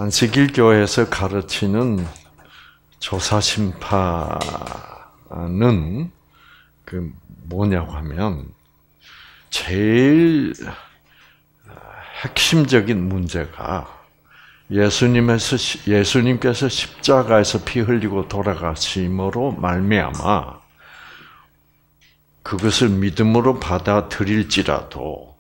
안식일 교회에서 가르치는 조사심판은 그 뭐냐고 하면 제일 핵심적인 문제가 예수님께서 십자가에서 피 흘리고 돌아가심으로 말미암아 그것을 믿음으로 받아들일지라도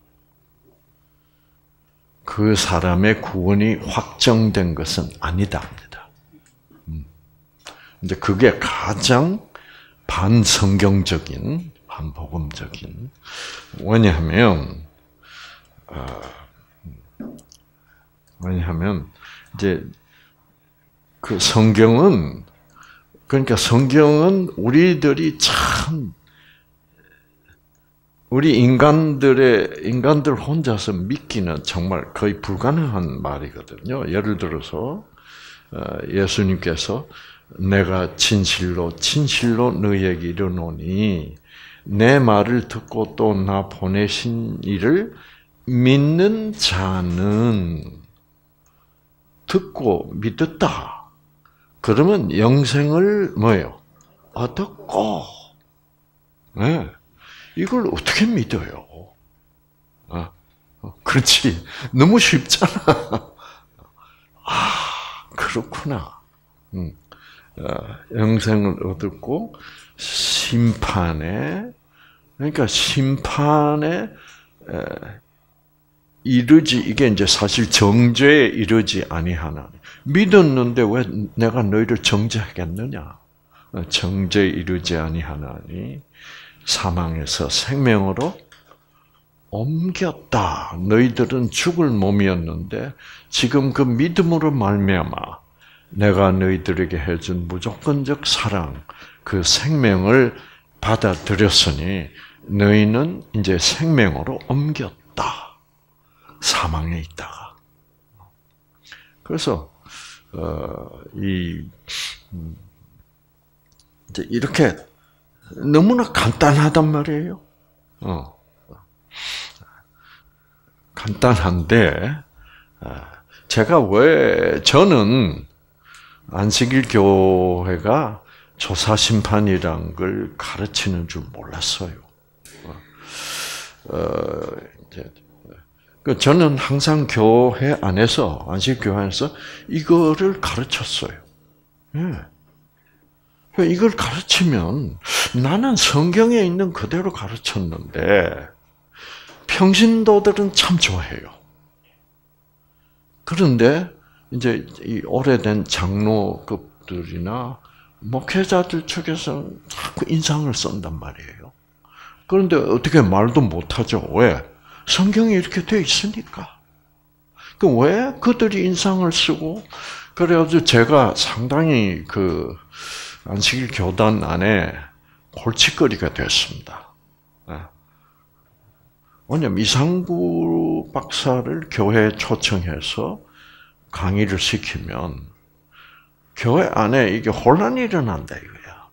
그 사람의 구원이 확정된 것은 아니다 합니다. 이제 그게 가장 반성경적인, 반복음적인. 왜냐하면 이제 그 성경은 우리들이 참 우리 인간들 혼자서 믿기는 정말 거의 불가능한 말이거든요. 예를 들어서 예수님께서 내가 진실로 너희에게 이르노니 내 말을 듣고 또 나 보내신 이를 믿는 자는 듣고 믿었다. 그러면 영생을 뭐예요? 얻었고, 네. 이걸 어떻게 믿어요? 그렇지. 너무 쉽잖아. 그렇구나. 영생을 얻었고, 심판에 이르지, 이게 이제 사실 정죄에 이르지 아니하나. 믿었는데 왜 내가 너희를 정죄하겠느냐? 정죄에 이르지 아니하나니 사망에서 생명으로 옮겼다. 너희들은 죽을 몸이었는데 지금 그 믿음으로 말미암아 내가 너희들에게 해준 무조건적 사랑, 그 생명을 받아들였으니 너희는 이제 생명으로 옮겼다. 사망에 있다가. 그래서 이제 이렇게 너무나 간단하단 말이에요. 간단한데 제가 왜 저는 안식일 교회가 조사심판이란 걸 가르치는 줄 몰랐어요. 저는 항상 교회 안에서 안식일 교회 안에서 이거를 가르쳤어요. 이걸 가르치면 나는 성경에 있는 그대로 가르쳤는데 평신도들은 참 좋아해요. 그런데 이제 이 오래된 장로급들이나 목회자들 측에서는 자꾸 인상을 쓴단 말이에요. 그런데 어떻게 말도 못하죠. 왜? 성경이 이렇게 되어 있으니까. 왜 그들이 인상을 쓰고 그래가지고 제가 상당히 안식일 교단 안에 골칫거리가 됐습니다. 왜냐면 이상구 박사를 교회에 초청해서 강의를 시키면 교회 안에 이게 혼란이 일어난다 이거야.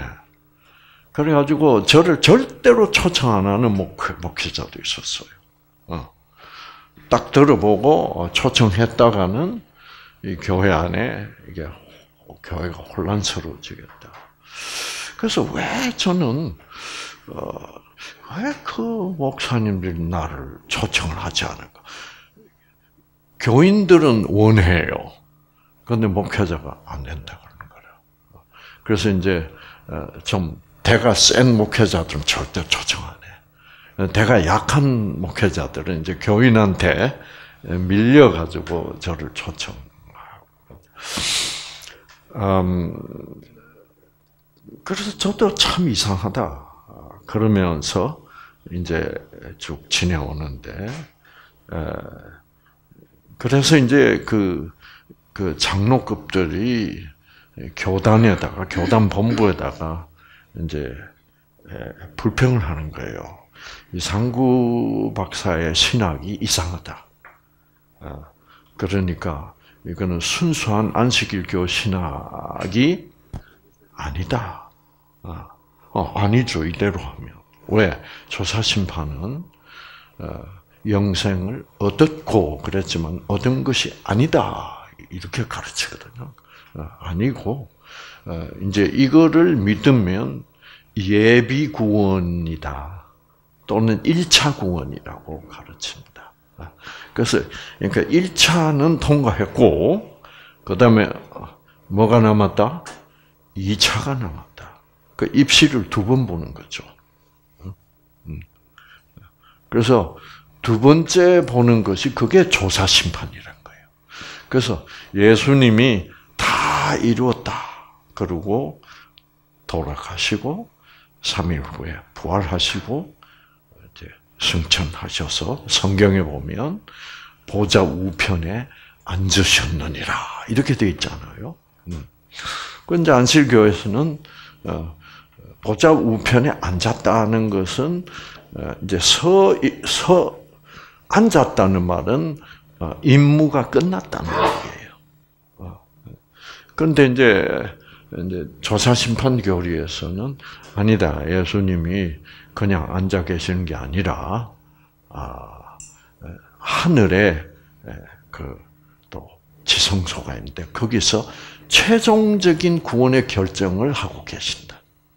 그래가지고 저를 절대로 초청 안 하는 목회자도 있었어요. 딱 들어보고 초청했다가는 이 교회 안에 이게 교회가 혼란스러워지겠다. 그래서 왜 저는 왜 그 목사님들이 나를 초청을 하지 않을까? 교인들은 원해요. 그런데 목회자가 안 된다 그러는 거예요. 그래서 이제 좀 대가 센 목회자들은 절대 초청 안 해. 대가 약한 목회자들은 이제 교인한테 밀려가지고 저를 초청하고. 그래서 저도 참 이상하다. 그러면서 이제 쭉 지내오는데, 그래서 이제 그 장로급들이 교단 본부에다가 이제 불평을 하는 거예요. 이상구 박사의 신학이 이상하다. 그러니까 이거는 순수한 안식일교 신학이 아니다. 아니죠. 이대로 하면. 왜? 조사심판은 영생을 얻었고 그랬지만 얻은 것이 아니다. 이렇게 가르치거든요. 아니고 이제 이거를 믿으면 예비 구원이다 또는 1차 구원이라고 가르칩니다. 그래서 그러니까 1차는 통과했고 그다음에 뭐가 남았다? 2차가 남았다. 그 입시를 2번 보는 거죠. 그래서 2번째 보는 것이 그게 조사 심판이란 거예요. 그래서 예수님이 다 이루었다. 그러고 돌아가시고 3일 후에 부활하시고 이제 승천하셔서 성경에 보면 보좌 우편에 앉으셨느니라 이렇게 되어 있잖아요. 그런데 안식교에서는 보좌 우편에 앉았다는 것은 이제 앉았다는 말은 임무가 끝났다는 얘기예요. 그런데 이제 조사심판 교리에서는 아니다. 예수님이 그냥 앉아 계시는 게 아니라 하늘에 또 지성소가 있는데 거기서 최종적인 구원의 결정을 하고 계신다.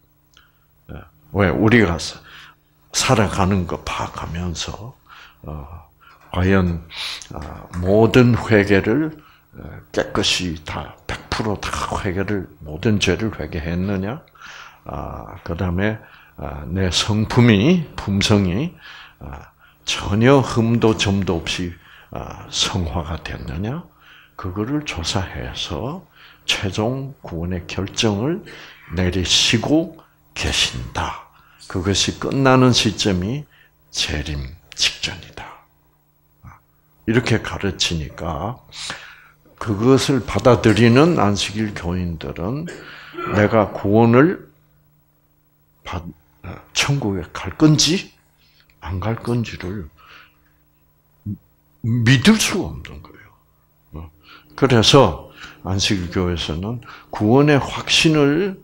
왜 우리가 살아가는 거 파악하면서 과연 모든 회개를 깨끗이 다 100% 회개를 모든 죄를 회개했느냐? 그다음에 내 품성이 전혀 흠도 점도 없이 성화가 됐느냐? 그거를 조사해서 최종 구원의 결정을 내리시고 계신다. 그것이 끝나는 시점이 재림 직전이다. 이렇게 가르치니까 그것을 받아들이는 안식일 교인들은 내가 구원을 천국에 갈 건지 안 갈 건지를 믿을 수가 없는 거예요. 그래서 안식일 교회에서는 구원의 확신을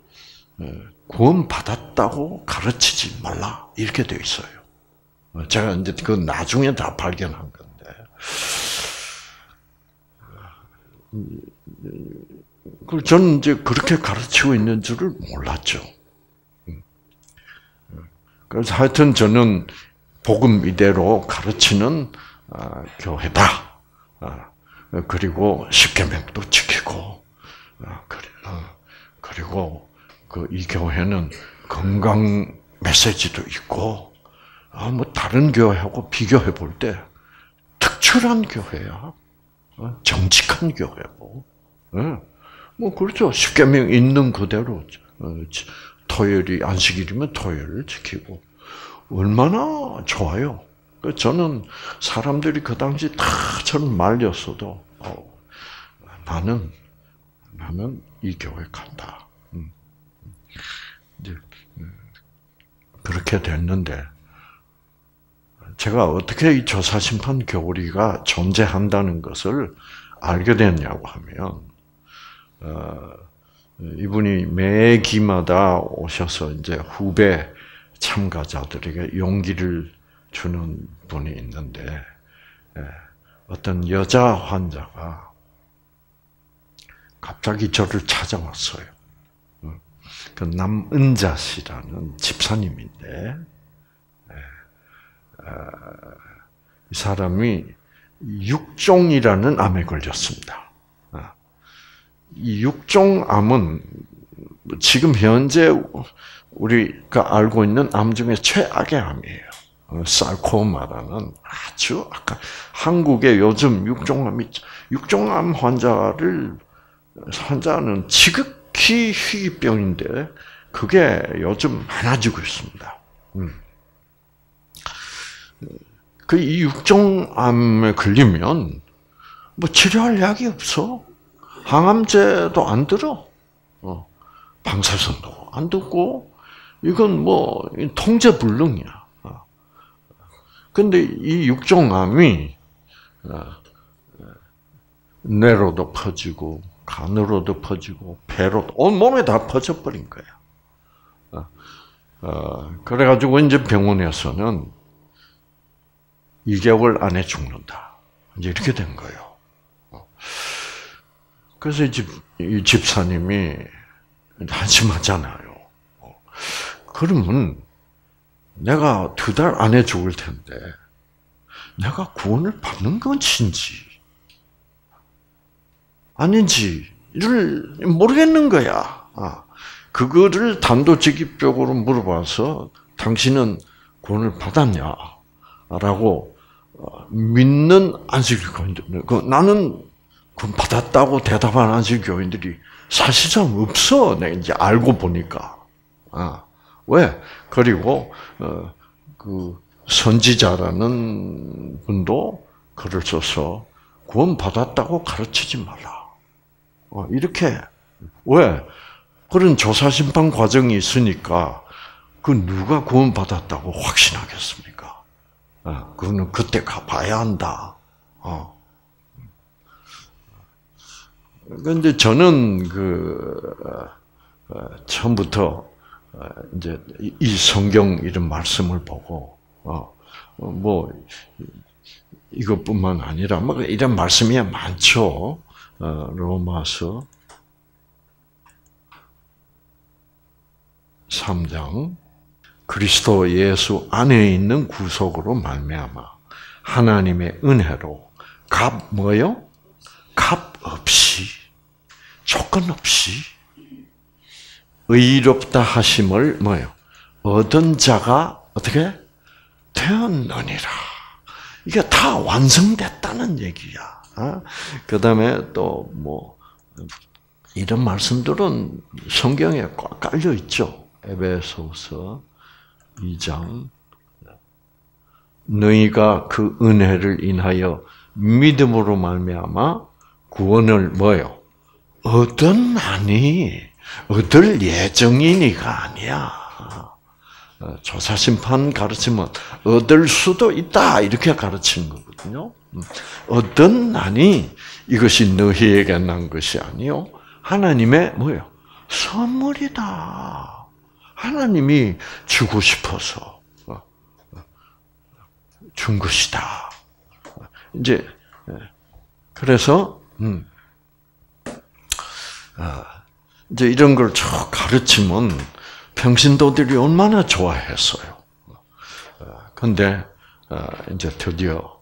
구원받았다고 가르치지 말라 이렇게 되어 있어요. 제가 이제 그 나중에 다 발견한 건데. 저는 이제 그렇게 가르치고 있는 줄을 몰랐죠. 그래서 하여튼 저는 복음 이대로 가르치는 교회다. 그리고 십계명도 지키고, 그리고 이 교회는 건강 메시지도 있고, 뭐 다른 교회하고 비교해 볼 때 특출한 교회야. 정직한 교회고. 뭐 그렇죠. 십계명 있는 그대로 토요일이 안식일이면 토요일을 지키고 얼마나 좋아요. 저는 사람들이 그 당시 다 저를 말렸어도 나는 이 교회 간다. 이제 그렇게 됐는데 제가 어떻게 이 조사심판 교리가 존재한다는 것을 알게 됐냐고 하면 이분이 매 기마다 오셔서 이제 후배 참가자들에게 용기를 주는 분이 있는데 어떤 여자 환자가 갑자기 저를 찾아왔어요. 그 남은자 씨라는 집사님인데 이 사람이 육종이라는 암에 걸렸습니다. 이 육종암은 지금 현재 우리가 알고 있는 암 중에 최악의 암이에요. sarcoma라는 아주 한국에 요즘 육종암 환자는 지극히 희귀병인데 그게 요즘 많아지고 있습니다. 이 육종암에 걸리면 뭐 치료할 약이 없어. 항암제도 안 들어. 방사선도 안 듣고 이건 뭐 통제불능이야. 근데 이 육종암이 뇌로도 퍼지고 간으로도 퍼지고 배로도 온몸에 다 퍼져버린 거야. 그래가지고 이제 병원에서는 2개월 안에 죽는다. 이제 이렇게 된 거예요. 그래서 이 집사님이 한심하잖아요. 그러면 내가 2달 안에 죽을 텐데 내가 구원을 받는 것인지 아닌지를 모르겠는 거야. 그거를 단도직입적으로 물어봐서 당신은 구원을 받았냐? 라고 믿는 안식교인들, 나는 구원 받았다고 대답하는 안식교인들이 사실상 없어. 내가 이제 알고 보니까. 왜? 그리고 그 선지자라는 분도 글을 써서 구원 받았다고 가르치지 말라. 이렇게 왜? 그런 조사 심판 과정이 있으니까 그 누가 구원 받았다고 확신하겠습니까? 그거는 그때 가봐야 한다. 그런데 저는 처음부터 이제 이 성경 이런 말씀을 보고 이것뿐만 아니라 이런 말씀이 많죠. 로마서 3장 그리스도 예수 안에 있는 구속으로 말미암아 하나님의 은혜로 값 없이 조건 없이 의롭다 하심을 얻은 자가 어떻게 되었느니라. 이게 다 완성됐다는 얘기야. 그다음에 또 이런 말씀들은 성경에 꽉 깔려 있죠. 에베소서 2장 너희가 그 은혜를 인하여 믿음으로 말미암아 구원을 얻었나니 얻을 예정이니가 아니야. 조사심판 가르치면 얻을 수도 있다 이렇게 가르치는 거거든요. 얻었나니 이것이 너희에게 난 것이 아니요 하나님의 선물이다. 하나님이 주고 싶어서 준 것이다. 이제 그래서 이제 이런 걸 쭉 가르치면 평신도들이 얼마나 좋아했어요. 근데 이제 드디어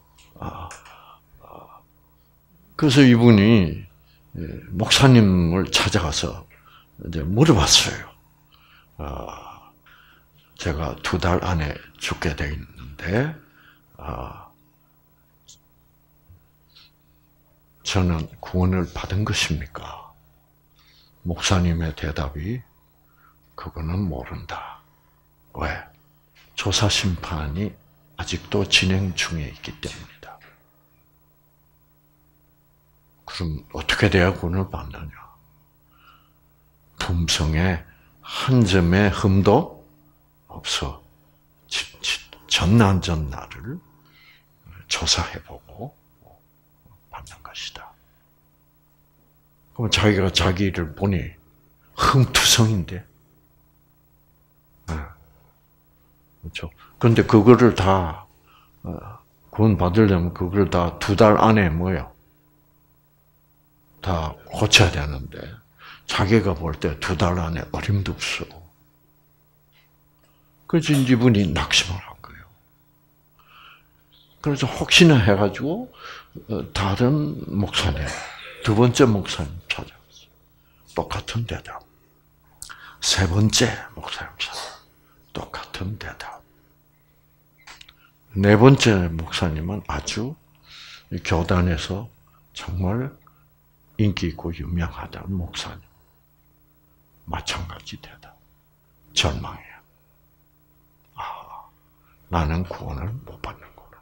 그래서 이분이 목사님을 찾아가서 이제 물어봤어요. 제가 2달 안에 죽게 돼 있는데 저는 구원을 받은 것입니까? 목사님의 대답이 그거는 모른다. 왜? 조사 심판이 아직도 진행 중에 있기 때문이다. 그럼 어떻게 돼야 구원을 받느냐? 품성에 한 점의 흠도 없어. 전날을 조사해보고 받는 것이다. 그럼 자기가 자기를 보니 흠투성인데, 그렇죠? 그런데 그거를 다 구원 받으려면 그걸 다 2달 안에 다 고쳐야 되는데 자기가 볼 때 2달 안에 어림도 없어. 그래서 이분이 낙심을 한 거예요. 그래서 혹시나 해가지고 다른 목사님, 2번째 목사님 찾아갔어요. 똑같은 대답. 3번째 목사님 찾아갔어요. 똑같은 대답. 4번째 목사님은 아주 교단에서 정말 인기 있고 유명하다는 목사님. 마찬가지 대답. 절망해요. 나는 구원을 못 받는구나.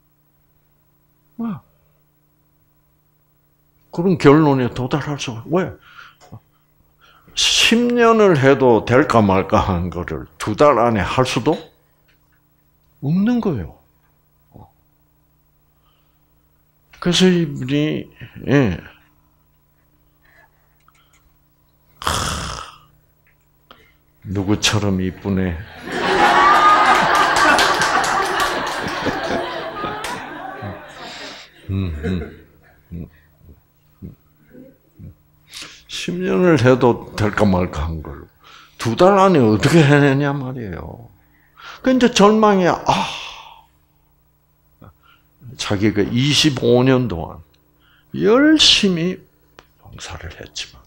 그런 결론에 도달할 수, 왜? 10년을 해도 될까 말까 한 거를 2달 안에 할 수도 없는 거예요. 그래서 이분이, 누구처럼 이쁘네. 10년을 해도 될까 말까 한 걸 2달 안에 어떻게 해내냐 말이에요. 근데 절망이야. 자기가 25년 동안 열심히 봉사를 했지만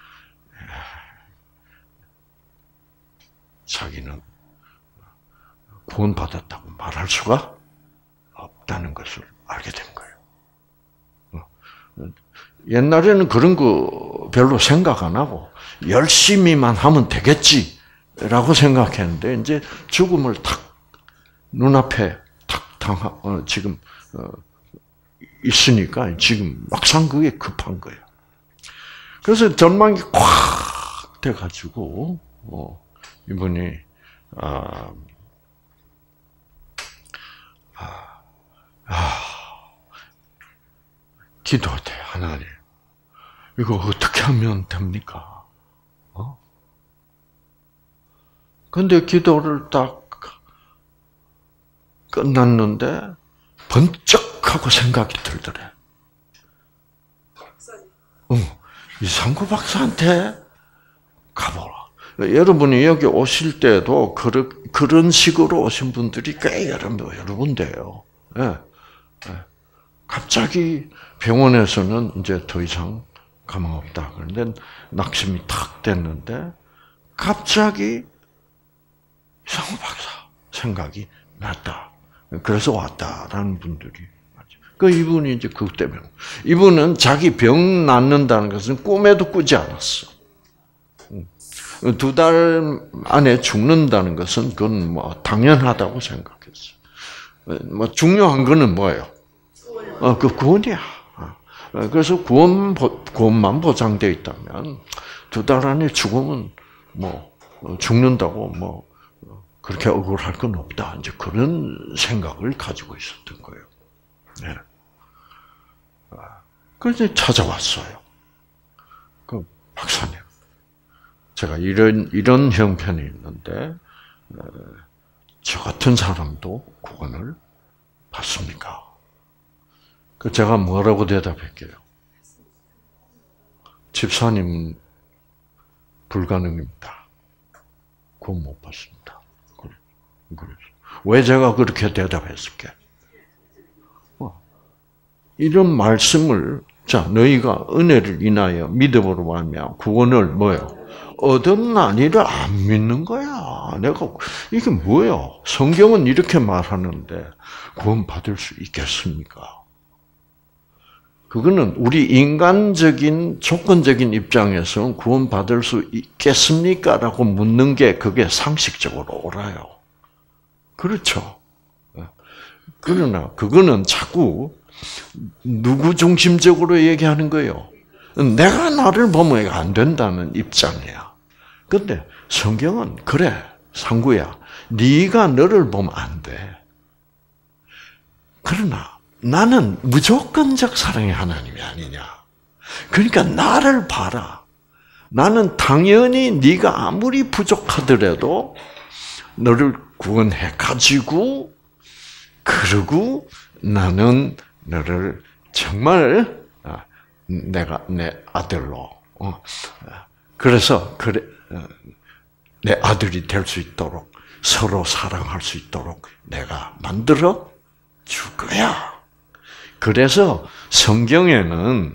자기는 구원받았다고 말할 수가 없다는 것을 알게 된 거예요. 옛날에는 그런 거 별로 생각 안 하고 열심히만 하면 되겠지라고 생각했는데 이제 죽음을 탁 눈앞에 탁 지금 있으니까 지금 막상 그게 급한 거예요. 그래서 절망이 콱 돼가지고 이분이 기도하대. 하나님, 이거 어떻게 하면 됩니까? 근데 기도를 딱 끝났는데 번쩍하고 생각이 들더래. 이상구 박사한테 가보라. 여러분이 여기 오실 때도 그런 식으로 오신 분들이 꽤 여러 군데예요. 네. 갑자기 병원에서는 이제 더 이상 가망 없다. 그런데 낙심이 탁 됐는데 갑자기 이상구 박사 생각이 났다. 그래서 왔다라는 분들이. 이분이 이제 그것 때문에. 이분은 자기 병 낫는다는 것은 꿈에도 꾸지 않았어. 2달 안에 죽는다는 것은 그건 뭐 당연하다고 생각했어. 중요한 거는 뭐예요? 그 구원이야. 그래서 구원만 보장되어 있다면 2달 안에 죽으면 뭐 죽는다고 그렇게 억울할 건 없다. 이제 그런 생각을 가지고 있었던 거예요. 네. 그래서 찾아왔어요. 그 박사님, 제가 이런 형편이 있는데 저 같은 사람도 구원을 받습니까? 그 제가 뭐라고 대답할게요? 집사님 불가능입니다. 구원 못 받습니다. 그래서 왜 제가 그렇게 대답했을게? 이런 말씀을 너희가 은혜를 인하여 믿음으로 말미암아 구원을 뭐요? 얻었나니를 안 믿는 거야. 내가 이게 뭐예요? 성경은 이렇게 말하는데 구원 받을 수 있겠습니까? 그거는 우리 인간적인 조건적인 입장에서는 구원 받을 수 있겠습니까?라고 묻는 게 그게 상식적으로 옳아요. 그렇죠. 그러나 그거는 자꾸 누구 중심적으로 얘기하는 거예요? 내가 나를 보면 안 된다는 입장이야. 근데 성경은 그래, 상구야. 네가 너를 보면 안 돼. 그러나 나는 무조건적 사랑의 하나님이 아니냐. 그러니까 나를 봐라. 나는 당연히 네가 아무리 부족하더라도 너를 구원해 가지고 그러고 나는 너를 정말 내가 내 아들로 그래서 내 아들이 될 수 있도록 서로 사랑할 수 있도록 내가 만들어 줄 거야. 그래서 성경에는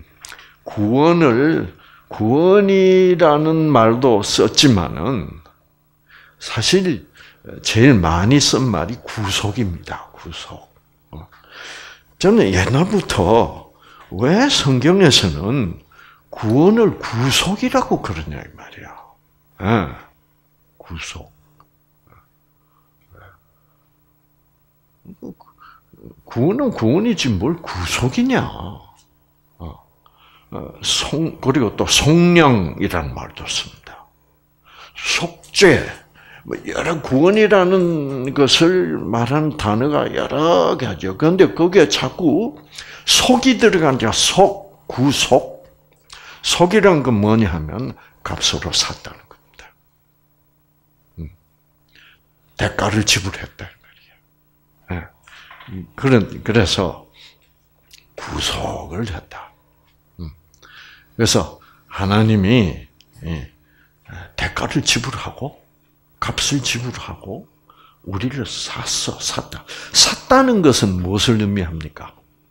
구원이라는 말도 썼지만은 사실 제일 많이 쓴 말이 구속입니다. 구속. 저는 옛날부터 왜 성경에서는 구원을 구속이라고 그러냐 이 말이야. 구속. 구원은 구원이지 뭘 구속이냐. 그리고 또 속량이라는 말도 씁니다. 속죄. 여러 구원이라는 것을 말하는 단어가 여러 가지요. 그런데 거기에 자꾸 속이 들어가니까 구속. 속이란 건 뭐냐 하면 값으로 샀다는 겁니다. 대가를 지불했다. 그래서 구속을 했다. 그래서 하나님이 대가를 지불하고 값을 지불하고 우리를 샀다. 샀다는 것은 무엇을 의미합니까?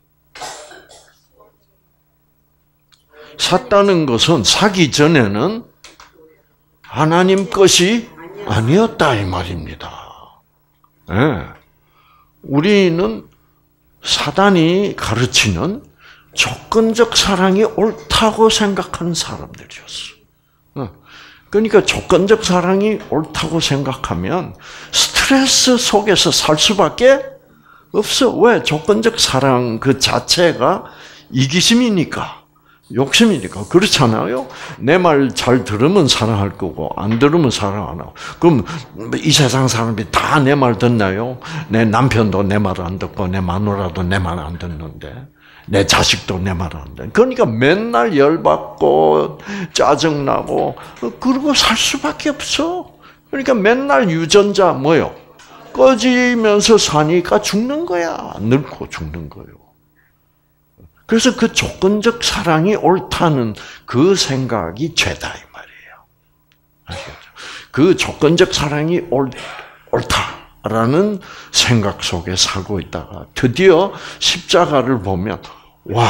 샀다는 것은 사기 전에는 하나님 것이 아니었다 이 말입니다. 네. 우리는 사단이 가르치는 조건적 사랑이 옳다고 생각하는 사람들이었어. 그러니까 조건적 사랑이 옳다고 생각하면 스트레스 속에서 살 수밖에 없어. 왜? 조건적 사랑 그 자체가 이기심이니까. 욕심이니까. 그렇잖아요. 내 말 잘 들으면 사랑할 거고 안 들으면 사랑 안 하고. 그럼 이 세상 사람들이 다 내 말 듣나요? 내 남편도 내 말 안 듣고 내 마누라도 내 말 안 듣는데 내 자식도 내 말 안 듣는데. 그러니까 맨날 열받고 짜증나고 그러고 살 수밖에 없어. 그러니까 맨날 유전자 뭐요? 꺼지면서 사니까 죽는 거야. 늙고 죽는 거예요. 그래서 그 조건적 사랑이 옳다는 그 생각이 죄다 이 말이에요. 아시겠죠? 그 조건적 사랑이 옳다라는 생각 속에 살고 있다가 드디어 십자가를 보면 와,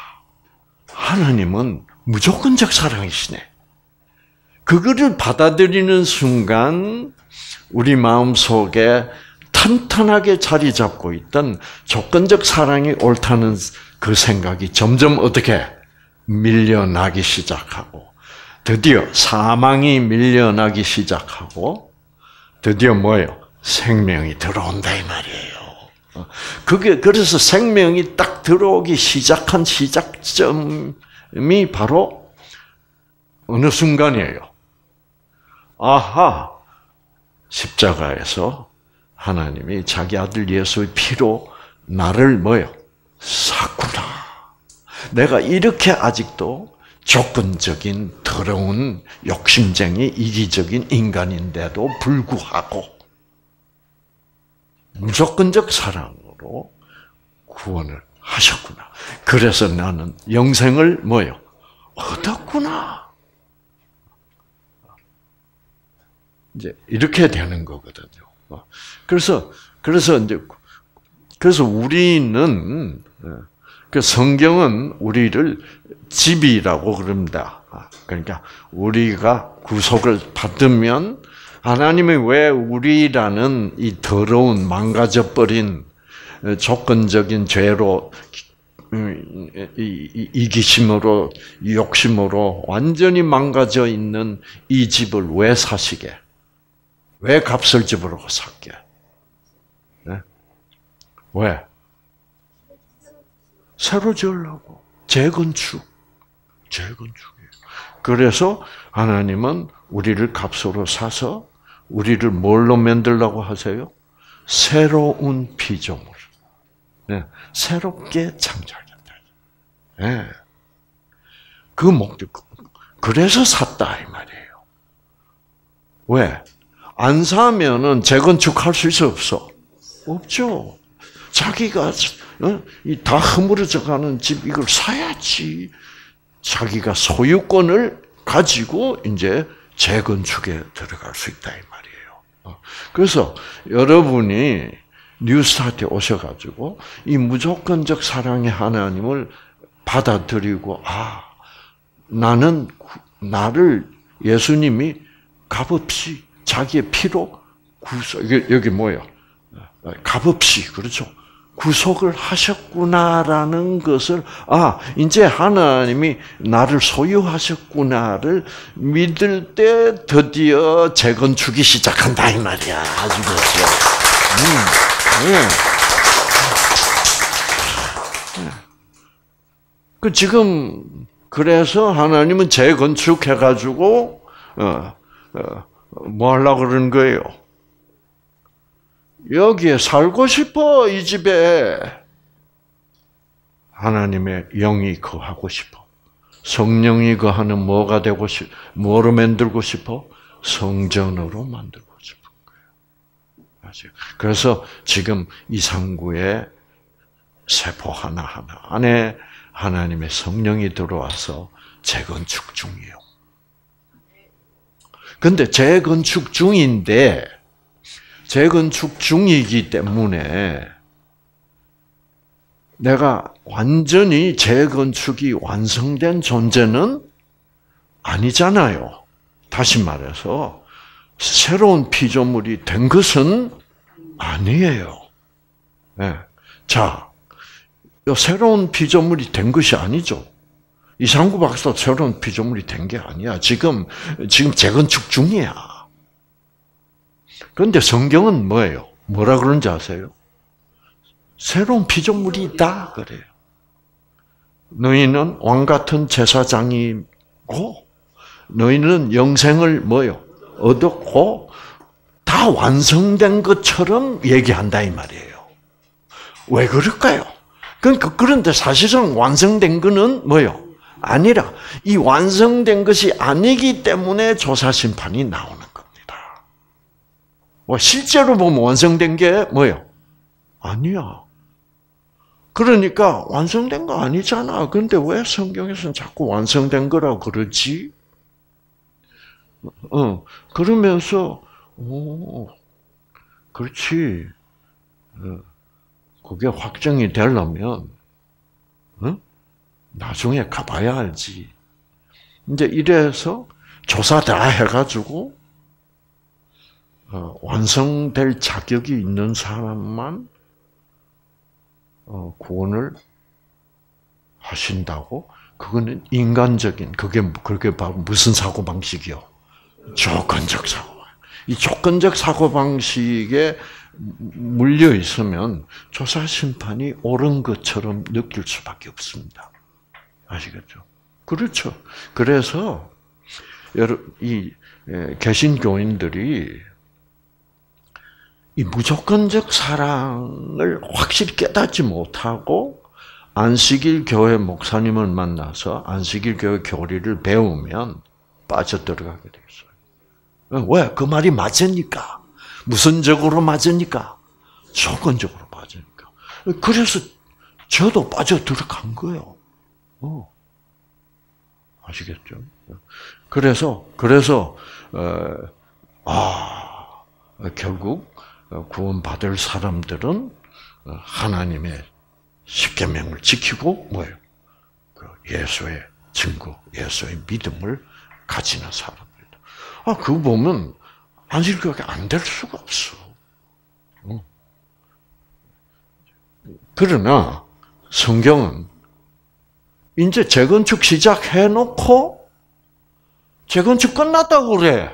하나님은 무조건적 사랑이시네. 그거를 받아들이는 순간 우리 마음속에 탄탄하게 자리 잡고 있던 조건적 사랑이 옳다는 그 생각이 점점 어떻게 밀려나기 시작하고 드디어 사망이 밀려나기 시작하고 드디어 뭐예요? 생명이 들어온다 이 말이에요. 그게 그래서 생명이 딱 들어오기 시작한 시작점이 바로 어느 순간이에요. 아하, 십자가에서 하나님이 자기 아들 예수의 피로 나를 뭐예요? 샀구나. 내가 이렇게 아직도 조건적인 더러운 욕심쟁이 이기적인 인간인데도 불구하고 무조건적 사랑으로 구원을 하셨구나. 그래서 나는 영생을 뭐예요? 얻었구나. 이제 이렇게 되는 거거든요. 그래서 우리는 그 성경은 우리를 집이라고 그럽니다. 그러니까 우리가 구속을 받으면 하나님이 왜 우리라는 이 더러운 망가져 버린 조건적인 죄로 이기심으로 욕심으로 완전히 망가져 있는 이 집을 왜 사시게? 왜 값을 지불하고 샀게? 네? 왜? 새로 지으려고. 재건축이에요. 그래서 하나님은 우리를 값으로 사서 우리를 뭘로 만들려고 하세요? 새로운 피조물. 네. 새롭게 창조하겠다. 네. 그 목적. 그래서 샀다 이 말이에요. 왜? 안 사면은 재건축할 수 있어 없어? 없죠. 자기가 다 허물어져가는 집 이걸 사야지. 자기가 소유권을 가지고 이제 재건축에 들어갈 수 있다 이 말이에요. 그래서 여러분이 뉴스타트에 오셔가지고 이 무조건적 사랑의 하나님을 받아들이고 나를 예수님이 값없이 자기의 피로 구속, 여기 뭐예요? 값없이, 그렇죠? 구속을 하셨구나라는 것을, 이제 하나님이 나를 소유하셨구나를 믿을 때 드디어 재건축이 시작한다, 이 말이야. 아주 그렇죠. 지금, 그래서 하나님은 재건축해가지고, 뭐 하려고 그러는 거예요? 여기에 살고 싶어, 이 집에. 하나님의 영이 거하고 싶어. 성령이 거하는 뭐가 되고 뭐로 만들고 싶어? 성전으로 만들고 싶은 거예요. 그래서 지금 이상구의 세포 하나하나 안에 하나님의 성령이 들어와서 재건축 중이에요. 근데 재건축 중인데, 재건축 중이기 때문에 내가 완전히 재건축이 완성된 존재는 아니잖아요. 다시 말해서 새로운 피조물이 된 것은 아니에요. 네. 자, 새로운 피조물이 된 것이 아니죠. 이상구 박사도 새로운 피조물이 된 게 아니야. 지금 재건축 중이야. 그런데 성경은 뭐예요? 뭐라 그런지 아세요? 새로운 피조물이 있다 그래요. 너희는 왕 같은 제사장이고, 너희는 영생을 뭐요? 얻었고, 다 완성된 것처럼 얘기한다 이 말이에요. 왜 그럴까요? 그런데 사실상 완성된 거는 뭐요? 아니라 이 완성된 것이 아니기 때문에 조사 심판이 나오는 겁니다. 실제로 보면 완성된 게 뭐요? 아니야. 그러니까 완성된 거 아니잖아. 그런데 왜 성경에서는 자꾸 완성된 거라고 그러지? 그러면서 그렇지. 그게 확정이 되려면 나중에 가봐야 알지. 이제 이래서 조사 다 해가지고 완성될 자격이 있는 사람만 구원을 하신다고? 그거는 인간적인, 그게 바로 무슨 사고방식이요? 조건적 사고방식. 이 조건적 사고방식에 물려 있으면 조사 심판이 옳은 것처럼 느낄 수밖에 없습니다. 아시겠죠? 그렇죠. 그래서 이 개신교인들이 이 무조건적 사랑을 확실히 깨닫지 못하고 안식일 교회 목사님을 만나서 안식일 교회 교리를 배우면 빠져들어가게 되겠어요. 왜? 그 말이 맞으니까. 무선적으로 맞으니까. 조건적으로 맞으니까. 그래서 저도 빠져들어간 거예요. 아시겠죠? 그래서 결국 구원받을 사람들은 하나님의 십계명을 지키고 뭐예요? 예수의 증거, 예수의 믿음을 가지는 사람들이다. 그거 보면 안식일교회가 안 될 수가 없어. 그러나 성경은 이제 재건축 시작해놓고 재건축 끝났다고 그래.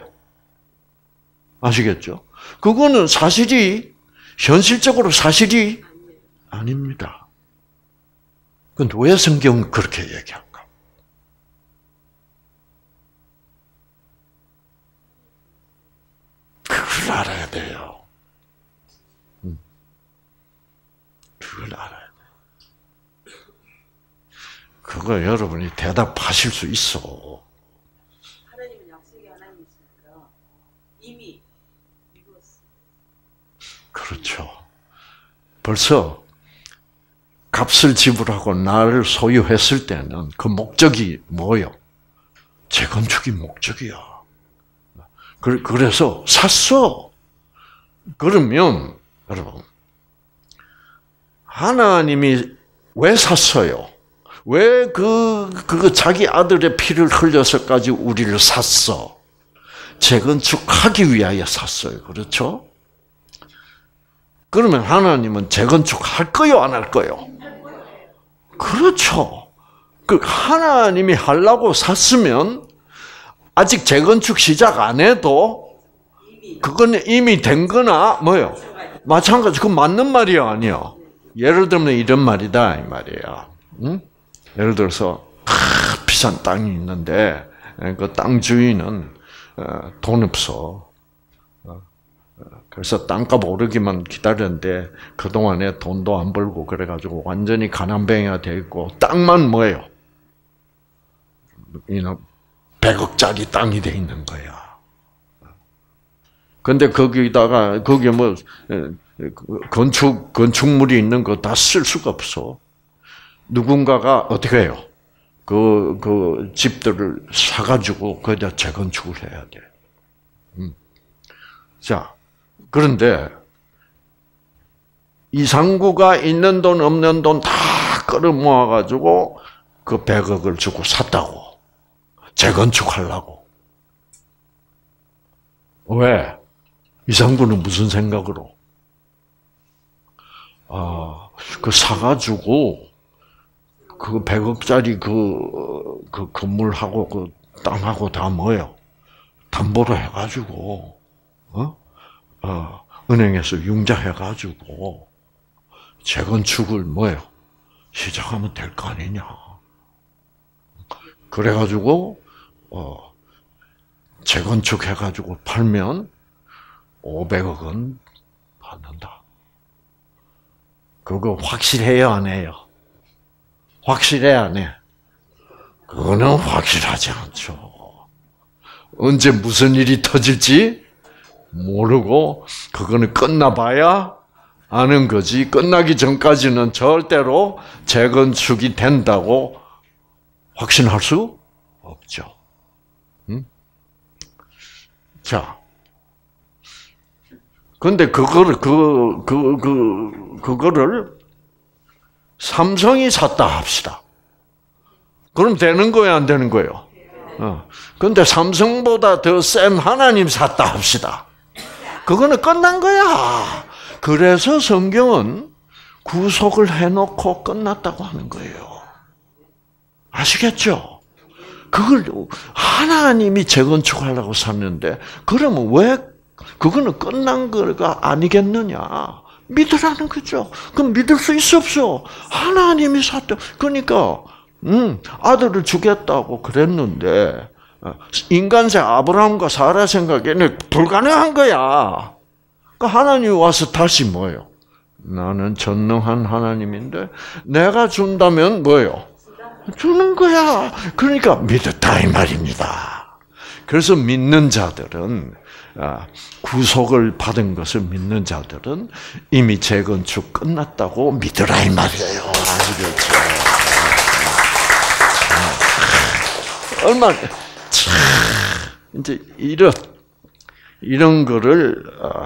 아시겠죠? 그거는 현실적으로 사실이 아닙니다. 그런데 왜 성경은 그렇게 얘기할까? 그걸 알아야 돼요. 그걸 알아야 돼요. 그거 여러분이 대답하실 수 있어. 하나님은 약속의 하나님이시니까 이미 이루었어. 그렇죠. 벌써 값을 지불하고 나를 소유했을 때는 그 목적이 뭐예요? 재건축이 목적이야. 그래서 샀어. 그러면 여러분 하나님이 왜 샀어요? 왜 그 자기 아들의 피를 흘려서까지 우리를 샀어? 재건축하기 위하여 샀어요. 그렇죠? 그러면 하나님은 재건축할 거요, 안 할 거요? 그렇죠. 하나님이 하려고 샀으면 아직 재건축 시작 안 해도 그거는 이미 된 거나 뭐요? 마찬가지. 그건 맞는 말이야, 아니야? 예를 들면 이런 말이다, 이 말이야. 응? 예를 들어서 비싼 땅이 있는데 그 땅 주인은 돈 없어. 그래서 땅값 오르기만 기다렸는데 그동안에 돈도 안 벌고 그래가지고 완전히 가난뱅이가 돼 있고 땅만 뭐예요? 100억짜리 땅이 돼 있는 거야. 근데 거기에 뭐 건축물이 있는 거 다 쓸 수가 없어. 누군가가 어떻게 해요? 그 집들을 사가지고 거기다 재건축을 해야 돼. 자, 그런데 이상구가 있는 돈 없는 돈 다 끌어모아가지고 그 100억을 주고 샀다고. 재건축하려고. 왜? 이상구는 무슨 생각으로? 그 사가지고 그 100억짜리 그 건물하고 그 땅하고 다 뭐예요? 담보로 해가지고 은행에서 융자해가지고 재건축을 뭐예요? 시작하면 될 거 아니냐? 그래가지고 재건축해가지고 팔면 500억은 받는다. 그거 확실해요, 안 해요? 확실해, 안 해? 그거는 확실하지 않죠. 언제 무슨 일이 터질지 모르고 그거는 끝나봐야 아는 거지. 끝나기 전까지는 절대로 재건축이 된다고 확신할 수 없죠. 자, 근데 그거를 삼성이 샀다 합시다. 그럼 되는 거예요, 안 되는 거예요? 근데 삼성보다 더 센 하나님 샀다 합시다. 그거는 끝난 거야. 그래서 성경은 구속을 해놓고 끝났다고 하는 거예요. 아시겠죠? 그걸 하나님이 재건축하려고 샀는데 그러면 왜 그거는 끝난 거가 아니겠느냐? 믿으라는 거죠. 그럼 믿을 수 있어 없어? 하나님이 샀다. 그러니까 아들을 주겠다고 그랬는데 인간세 아브라함과 사라 생각에는 불가능한 거야. 그러니까 하나님이 와서 다시 뭐예요? 나는 전능한 하나님인데 내가 준다면 뭐예요? 주는 거야. 그러니까 믿었다 이 말입니다. 그래서 믿는 자들은 구속을 받은 것을 믿는 자들은 이미 재건축 끝났다고 믿으라 이 말이에요. 아시겠죠? 얼마 이제 이런 거를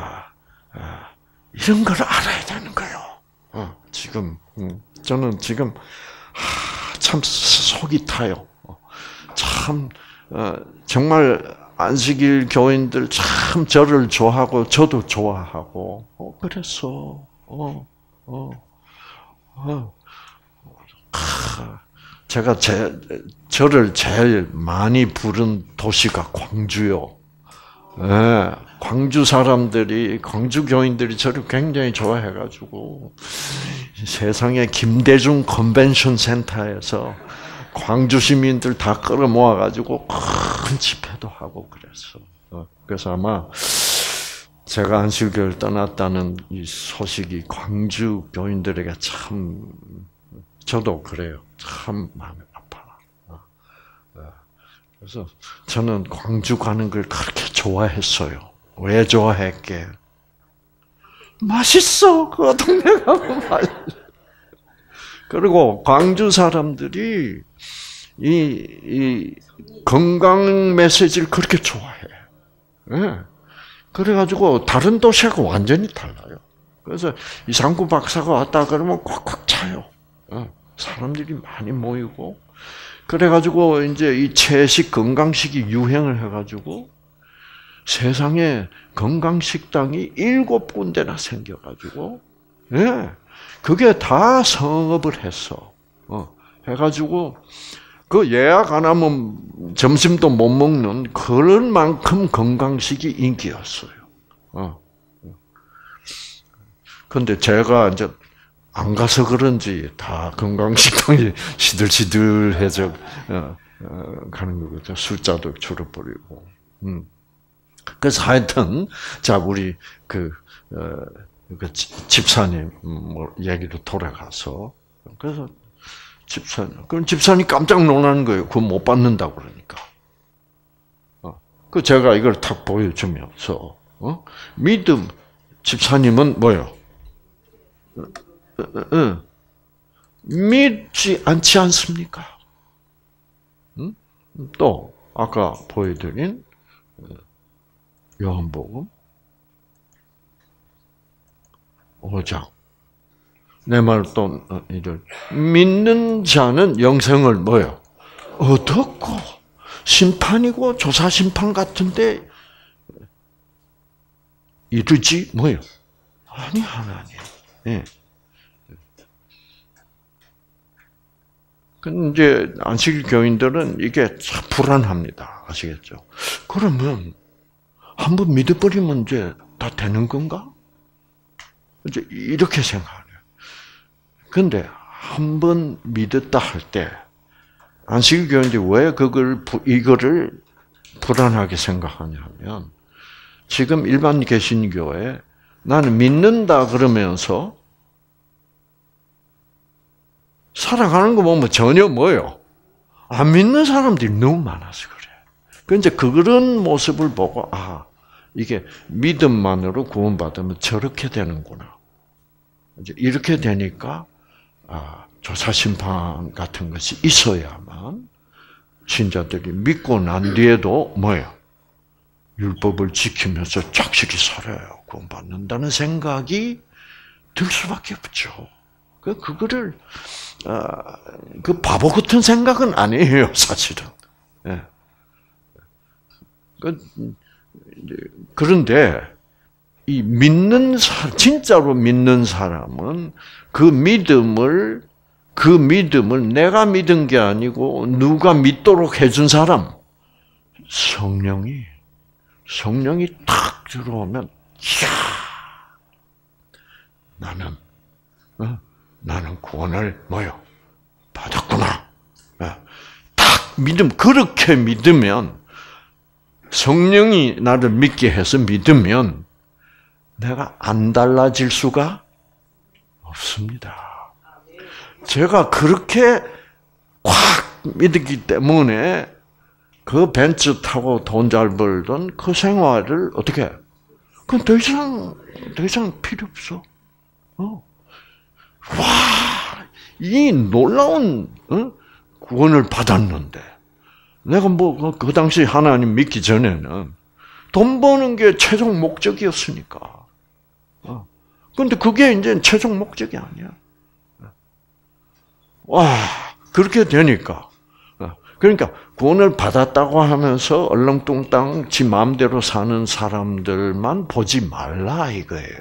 알아야 되는 거예요. 지금 저는 지금 참 속이 타요. 참 정말 안식일 교인들 참 저를 좋아하고 저도 좋아하고 그랬어. 제가 저를 제일 많이 부른 도시가 광주요. 네, 광주 사람들이, 광주 교인들이 저를 굉장히 좋아해가지고 세상에 김대중 컨벤션 센터에서 광주 시민들 다 끌어모아가지고 큰 집회도 하고 그랬어. 그래서 아마 제가 안식교를 떠났다는 이 소식이 광주 교인들에게 참, 저도 그래요. 참 마음이 아파. 그래서 저는 광주 가는 걸 그렇게 좋아했어요. 왜 좋아했게? 맛있어. 그 동네 가면 맛있어. 그리고 광주 사람들이 이 건강 메시지를 그렇게 좋아해. 네. 그래가지고 다른 도시하고 완전히 달라요. 그래서 이상구 박사가 왔다 그러면 꽉꽉 차요. 사람들이 많이 모이고. 그래가지고 이제 이 채식 건강식이 유행을 해가지고 세상에 건강식당이 7군데나 생겨가지고, 예. 그게 다 성업을 했어. 해가지고, 그 예약 안 하면 점심도 못 먹는 그런 만큼 건강식이 인기였어요. 근데 제가 이제 안 가서 그런지 다 건강식당이 시들시들해져 가는 거거든요. 숫자도 줄어버리고. 그래서 하여튼, 자, 우리 그 집사님 얘기로 돌아가서, 그래서 그럼 집사님 깜짝 놀라는 거예요. 그거 못 받는다고 그러니까. 그 제가 이걸 탁 보여주면서, 믿음, 집사님은 뭐요? 믿지 않지 않습니까? 또, 아까 보여드린, 요한복음 5장. 내 말 또 믿는 자는 영생을 뭐요? 얻었고 심판이고 조사 심판 같은데 이르지 뭐요? 아니 하나님. 예. 근데 이제 안식 교인들은 이게 참 불안합니다. 아시겠죠? 그러면 한번 믿어버리면 이제 다 되는 건가? 이제 이렇게 생각해요. 근데 한번 믿었다 할 때 안식 교인들이 왜 이거를 불안하게 생각하냐면 지금 일반 개신교에 나는 믿는다 그러면서 살아가는 거 보면 전혀 뭐예요? 안 믿는 사람들이 너무 많아서 그래. 이제 그런 모습을 보고 이게 믿음만으로 구원받으면 저렇게 되는구나. 이제 이렇게 되니까 조사 심판 같은 것이 있어야만 신자들이 믿고 난 뒤에도 뭐예요? 율법을 지키면서 착실히 살아요. 구원받는다는 생각이 들 수밖에 없죠. 그거를 그 바보 같은 생각은 아니에요, 사실은. 예. 그런데 이 진짜로 믿는 사람은 그 믿음을 내가 믿은 게 아니고 누가 믿도록 해준 사람, 성령이 탁 들어오면, 나는 구원을 받았구나. 딱 그렇게 믿으면, 성령이 나를 믿게 해서 믿으면, 내가 안 달라질 수가 없습니다. 제가 그렇게 확 믿었기 때문에 그 벤츠 타고 돈 잘 벌던 그 생활을 어떻게? 그건 더 이상 필요 없어. 이 놀라운 구원을 받았는데 내가 그 당시 하나님 믿기 전에는 돈 버는 게 최종 목적이었으니까. 근데 그게 이제 최종 목적이 아니야. 그렇게 되니까. 그러니까 구원을 받았다고 하면서 얼렁뚱땅 지 마음대로 사는 사람들만 보지 말라 이거예요.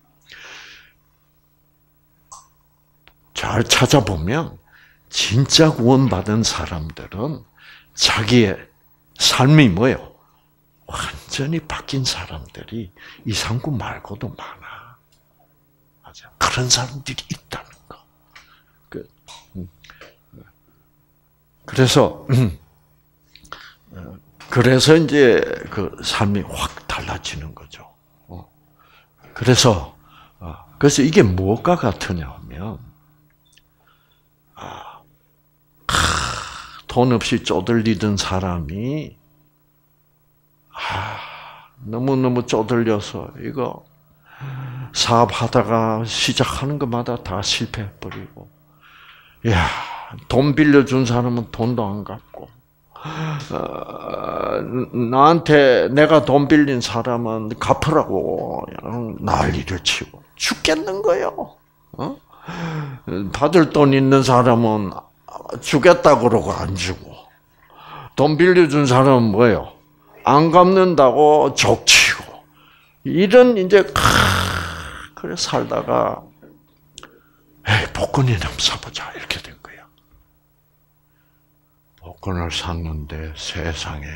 잘 찾아보면 진짜 구원받은 사람들은 자기의 삶이 뭐예요? 완전히 바뀐 사람들이 이상구 말고도 많아. 맞아. 그런 사람들이 있다는 거. 그래서 이제 그 삶이 확 달라지는 거죠. 그래서 이게 무엇과 같으냐면, 돈 없이 쪼들리던 사람이 너무 쪼들려서 이거 사업하다가 시작하는 것마다 다 실패해버리고, 돈 빌려준 사람은 돈도 안 갚고, 나한테 내가 돈 빌린 사람은 갚으라고 난리를 치고 죽겠는 거예요. 받을 돈 있는 사람은 주겠다 그러고 안 주고, 돈 빌려준 사람은 뭐예요? 안 갚는다고 족치고, 이런 이제 그래 살다가 복권이나 사보자 이렇게 된 거예요. 복권을 샀는데 세상에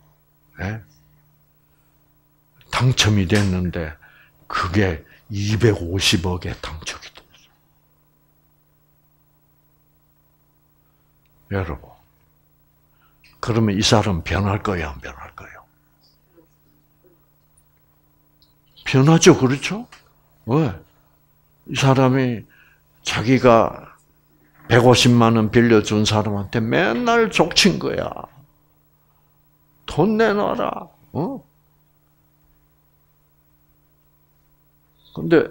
당첨이 됐는데 그게 250억에 당첨이 됐어요. 여러분, 그러면 이 사람 변할 거예요, 안 변할 거예요? 변하죠, 그렇죠? 왜? 이 사람이 자기가 150만 원 빌려준 사람한테 맨날 족친 거야. 돈 내놔라. 근데,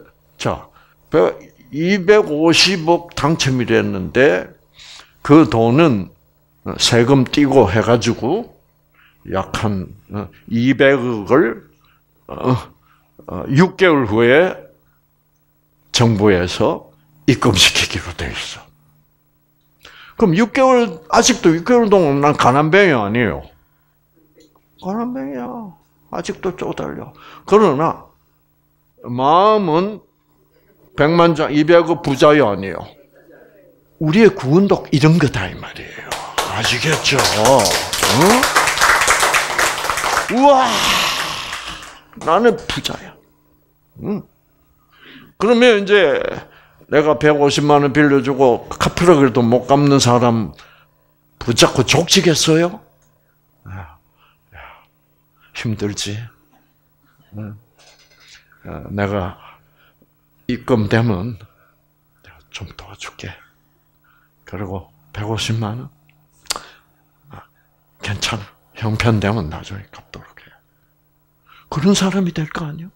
250억 당첨이 됐는데, 그 돈은 세금 떼고 해가지고, 약 한 200억을 6개월 후에 정부에서 입금시키기로 돼 있어. 그럼 아직도 6개월 동안 난 가난뱅이 아니에요. 가난뱅이야. 아직도 쪼달려. 그러나, 마음은 100만장, 200억 부자요 아니에요. 우리의 구원도 이런 거다, 이 말이에요. 아시겠죠? 응? 우와! 나는 부자야. 응? 그러면 이제 내가 150만 원 빌려주고 카피라고도 못 갚는 사람 붙잡고 족치겠어요? 힘들지. 내가 입금되면 좀 도와줄게. 그리고 150만 원? 괜찮아. 형편되면 나중에 갚도록 해. 그런 사람이 될 거 아니에요?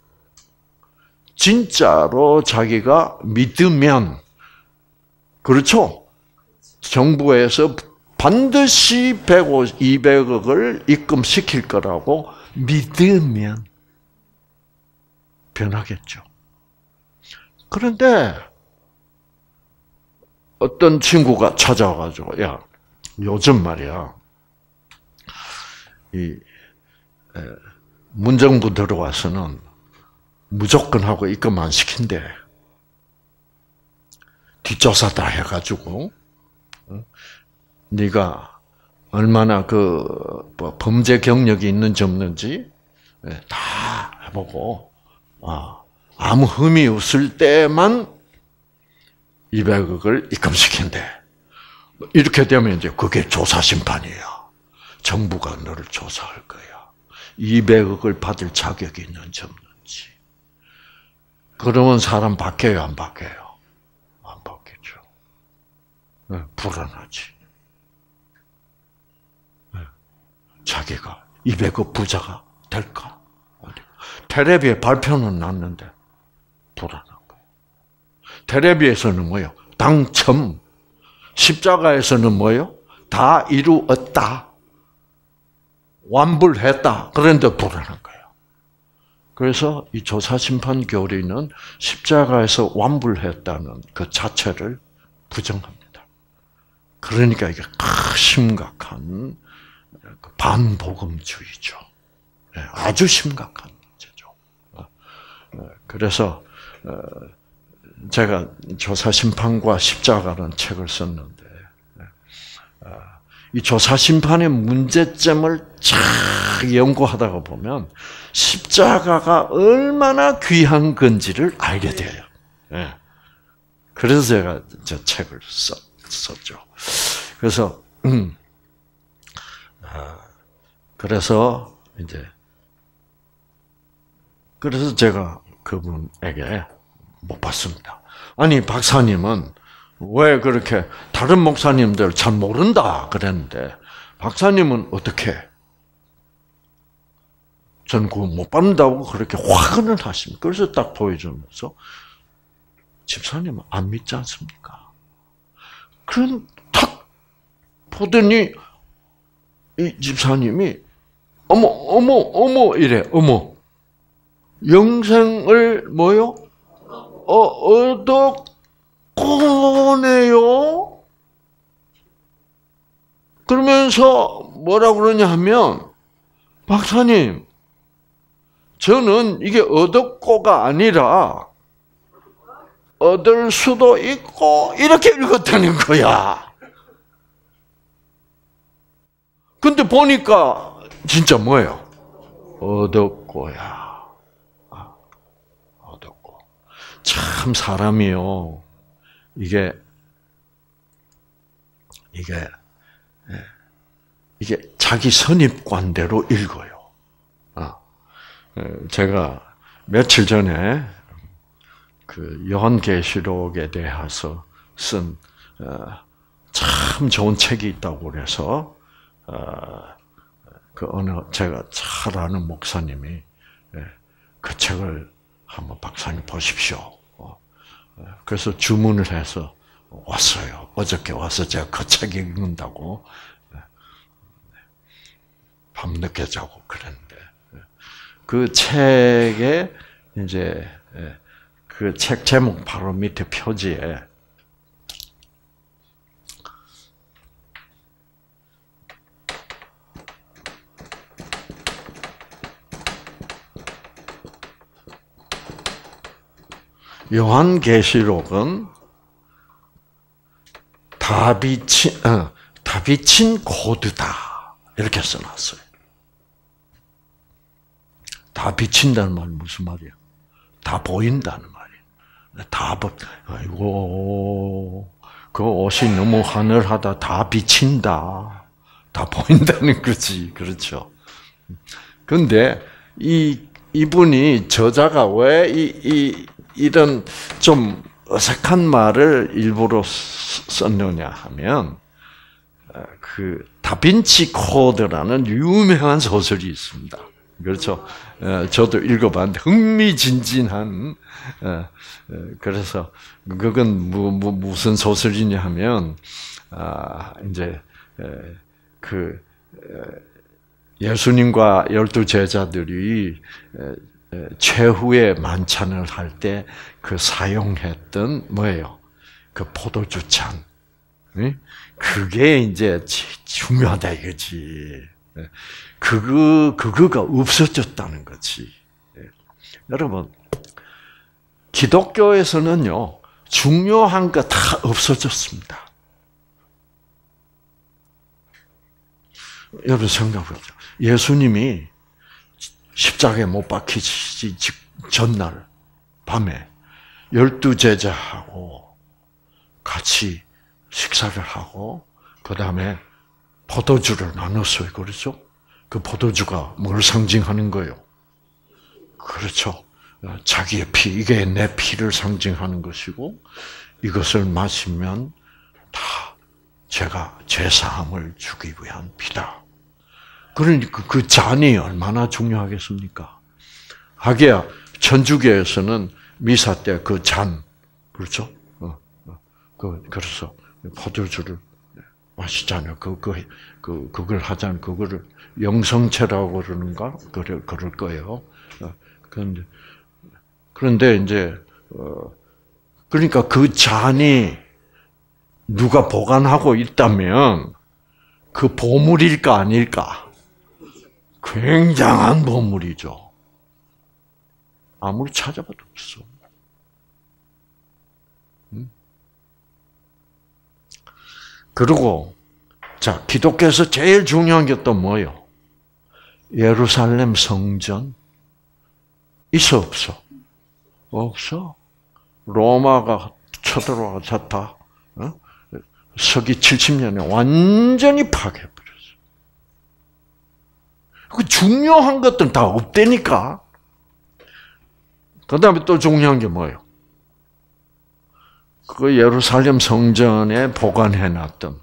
진짜로 자기가 믿으면, 그렇죠? 정부에서 반드시 150, 200억을 입금시킬 거라고 믿으면 변하겠죠. 그런데 어떤 친구가 찾아와가지고, 야, 요즘 말이야, 문정부 들어와서는 무조건 하고 입금 안 시킨대. 뒷조사 다 해가지고, 네가 얼마나 범죄 경력이 있는지 없는지 다 해보고, 아무 흠이 없을 때만 200억을 입금시킨대. 이렇게 되면 이제 그게 조사 심판이야. 정부가 너를 조사할 거야. 200억을 받을 자격이 있는지 없는지. 그러면 사람 바뀌어요, 안 바뀌어요? 안 바뀌죠. 불안하지. 자기가 200억 부자가 될까? 텔레비에 발표는 났는데 불안한 거예요. 텔레비에서는 뭐예요? 당첨. 십자가에서는 뭐예요? 다 이루었다. 완불했다. 그런데 불안한 거예요. 그래서 이 조사심판 교리는 십자가에서 완불했다는 그 자체를 부정합니다. 그러니까 이게 심각한 반복음주의죠. 아주 심각한 문제죠. 그래서 제가 조사심판과 십자가라는 책을 썼는데 이 조사심판의 문제점을 쫙 연구하다가 보면 십자가가 얼마나 귀한 건지를 알게 돼요. 그래서 제가 저 책을 썼죠. 그래서 제가 그분에게 못 봤습니다. 아니, 박사님은 왜 그렇게 다른 목사님들 잘 모른다 그랬는데 박사님은 어떻게? 저는 그거 못 받는다고 그렇게 화근을 하십니다. 그래서 딱 보여주면서 집사님은 안 믿지 않습니까? 그럼 탁 보더니 이 집사님이 어머 이래. 어머. 영생을 뭐요? 얻었거네요. 그러면서 뭐라 그러냐 하면 박사님, 저는 이게 얻었고가 아니라 얻을 수도 있고 이렇게 읽었다는 거야. 근데 보니까 진짜 뭐예요? 얻었고야. 얻었고. 참 사람이요. 이게 자기 선입관대로 읽어요. 제가 며칠 전에 그 요한계시록에 대해서 쓴 참 좋은 책이 있다고 그래서 제가 잘 아는 목사님이 그 책을 한번 박사님 보십시오. 그래서 주문을 해서 왔어요. 어저께 와서 제가 그 책 읽는다고 밤늦게 자고 그랬는데 그 책에 이제 그 책 제목 바로 밑에 표지에 요한계시록은 다비친 코드다 이렇게 써놨어요. 다 비친다는 말은 무슨 말이야? 다 보인다는 말이야. 아이고, 그 옷이 너무 하늘하다. 다 비친다. 다 보인다는 거지. 그렇죠. 근데, 이분이, 저자가 왜 이런 좀 어색한 말을 일부러 썼느냐 하면, 그, 다빈치 코드라는 유명한 소설이 있습니다. 그렇죠. 저도 읽어봤는데 흥미진진한. 그래서 그건 무슨 소설이냐 하면 이제 그 예수님과 12 제자들이 최후의 만찬을 할 때 그 사용했던 뭐예요? 그 포도주 잔. 그게 이제 중요하다 이거지. 그거가 없어졌다는 거지. 여러분, 기독교에서는요, 중요한 거 다 없어졌습니다. 여러분 생각해보죠. 예수님이 십자가에 못 박히시 전날 밤에 12 제자하고 같이 식사를 하고 그 다음에 포도주를 나눴어요. 그렇죠? 그 포도주가 뭘 상징하는 거예요? 그렇죠. 자기의 피, 이게 내 피를 상징하는 것이고 이것을 마시면 다 제가 죄사함을 주기 위한 피다. 그러니까 그 잔이 얼마나 중요하겠습니까? 하기야 천주교에서는 미사 때 그 잔, 그렇죠? 그래서 포도주를 마시잖아요. 그걸 하잖아요. 그거를 영성체라고 그러는가? 그럴 거예요. 그런데 이제, 그러니까 그 잔이 누가 보관하고 있다면 그 보물일까 아닐까? 굉장한 보물이죠. 아무리 찾아봐도 없어. 그리고 자, 기독교에서 제일 중요한 게 또 뭐예요? 예루살렘 성전 있어 없어? 없어. 로마가 쳐들어와서 서기 70년에 완전히 파괴해버렸어. 그 중요한 것들은 다 없다니까. 그 다음에 또 중요한 게 뭐예요? 그 예루살렘 성전에 보관해놨던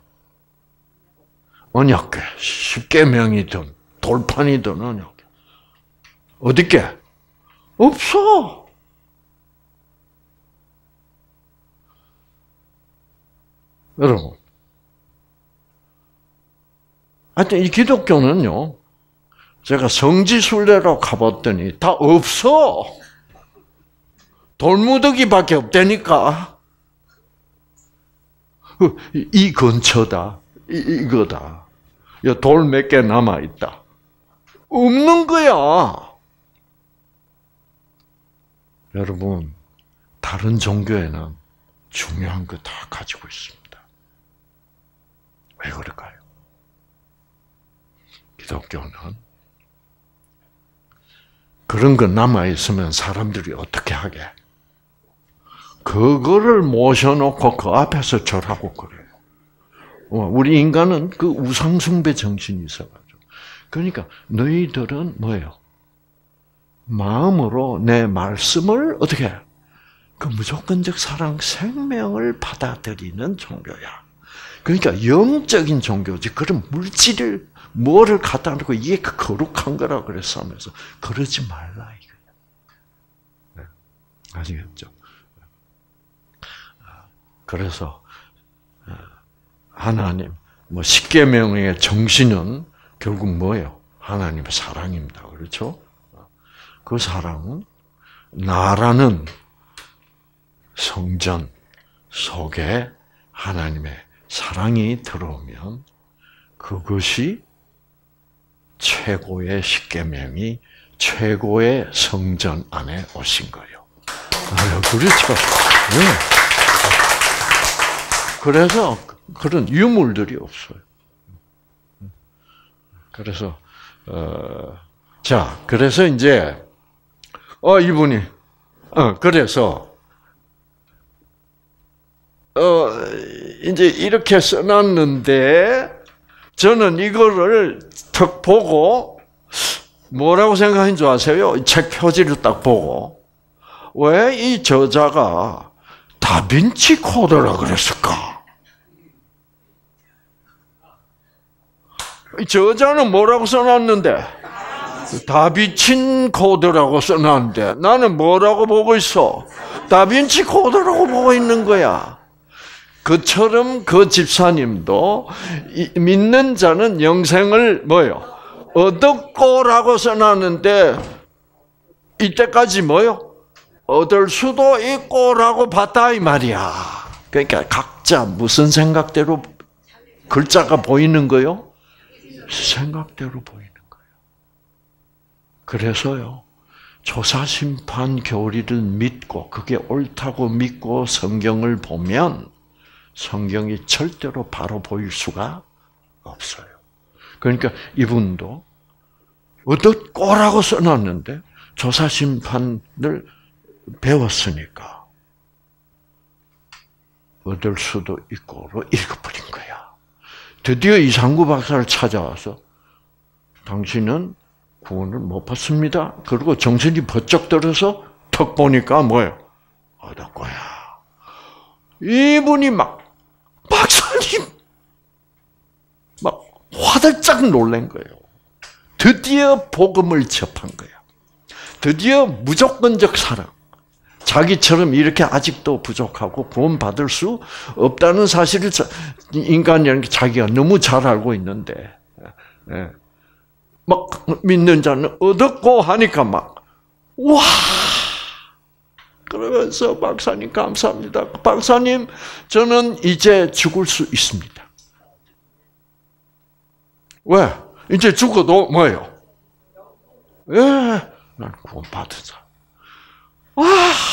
언약궤, 십계명이든 돌판이든 언약궤. 어디께? 없어. 여러분. 하여튼 이 기독교는요, 제가 성지순례로 가봤더니 다 없어. 돌무더기밖에 없다니까. 이 근처다. 이거다. 돌 몇 개 남아있다. 없는 거야. 여러분, 다른 종교에는 중요한 거 다 가지고 있습니다. 왜 그럴까요? 기독교는 그런 거 남아있으면 사람들이 어떻게 하게? 그거를 모셔놓고 그 앞에서 절하고 그래요. 우리 인간은 그 우상숭배 정신이 있어가지고. 그러니까 너희들은 뭐예요? 마음으로 내 말씀을 어떻게 해? 그 무조건적 사랑 생명을 받아들이는 종교야. 그러니까 영적인 종교지. 그런 물질을 뭐를 갖다 놓고 이게 거룩한 거라 그랬어 하면서 그러지 말라 이거야. 네. 아시겠죠? 그래서 하나님, 십계명의 정신은 결국 뭐예요? 하나님의 사랑입니다. 그렇죠? 그 사랑은 나라는 성전 속에 하나님의 사랑이 들어오면 그것이 최고의 십계명이 최고의 성전 안에 오신 거예요. 그렇죠. 네. 그래서 그런 유물들이 없어요. 그래서 그래서 이제 이분이 그래서 이제 이렇게 써놨는데 저는 이거를 턱 보고 뭐라고 생각한 줄 아세요? 이 책 표지를 딱 보고 왜 이 저자가 다빈치 코드라 그랬을까? 이 저자는 뭐라고 써놨는데? 다빈치 코드라고 써놨는데 나는 뭐라고 보고 있어? 다빈치 코드라고 보고 있는 거야. 그처럼 그 집사님도 믿는 자는 영생을 뭐요? 얻었고라고 써놨는데 이때까지 뭐요? 얻을 수도 있고라고 봤다 이 말이야. 그러니까 각자 무슨 생각대로 글자가 보이는 거요? 생각대로 보이는 거예요. 그래서요. 조사심판 교리를 믿고 그게 옳다고 믿고 성경을 보면 성경이 절대로 바로 보일 수가 없어요. 그러니까 이분도 얻었고라고 써놨는데 조사심판을 배웠으니까 얻을 수도 있고로 읽어버린 거야. 드디어 이상구 박사를 찾아와서 당신은 구원을 못 받습니다. 그리고 정신이 번쩍 들어서 턱 보니까 뭐예요? 얻었고야. 이분이 박사님 막 화들짝 놀란 거예요. 드디어 복음을 접한 거예요. 드디어 무조건적 사랑. 자기처럼 이렇게 아직도 부족하고 구원받을 수 없다는 사실을 인간이라는 게 자기가 너무 잘 알고 있는데 막 믿는 자는 얻었고 하니까 와! 그러면서 박사님 감사합니다. 박사님 저는 이제 죽을 수 있습니다. 왜? 이제 죽어도 뭐예요? 난 구원받았다. 와!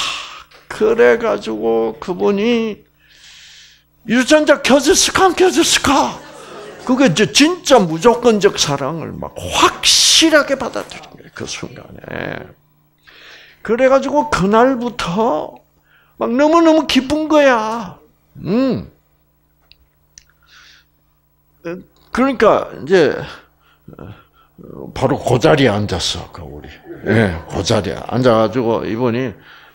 그래가지고 그분이 유전자 켜졌을까 안 켜졌을까? 그게 이제 진짜 무조건적 사랑을 확실하게 받아들인 거예요. 그 순간에. 그래가지고 그날부터 너무너무 기쁜 거야. 그러니까 이제 바로 그 자리에 앉았어, 우리. 그 자리에 앉아가지고 이분이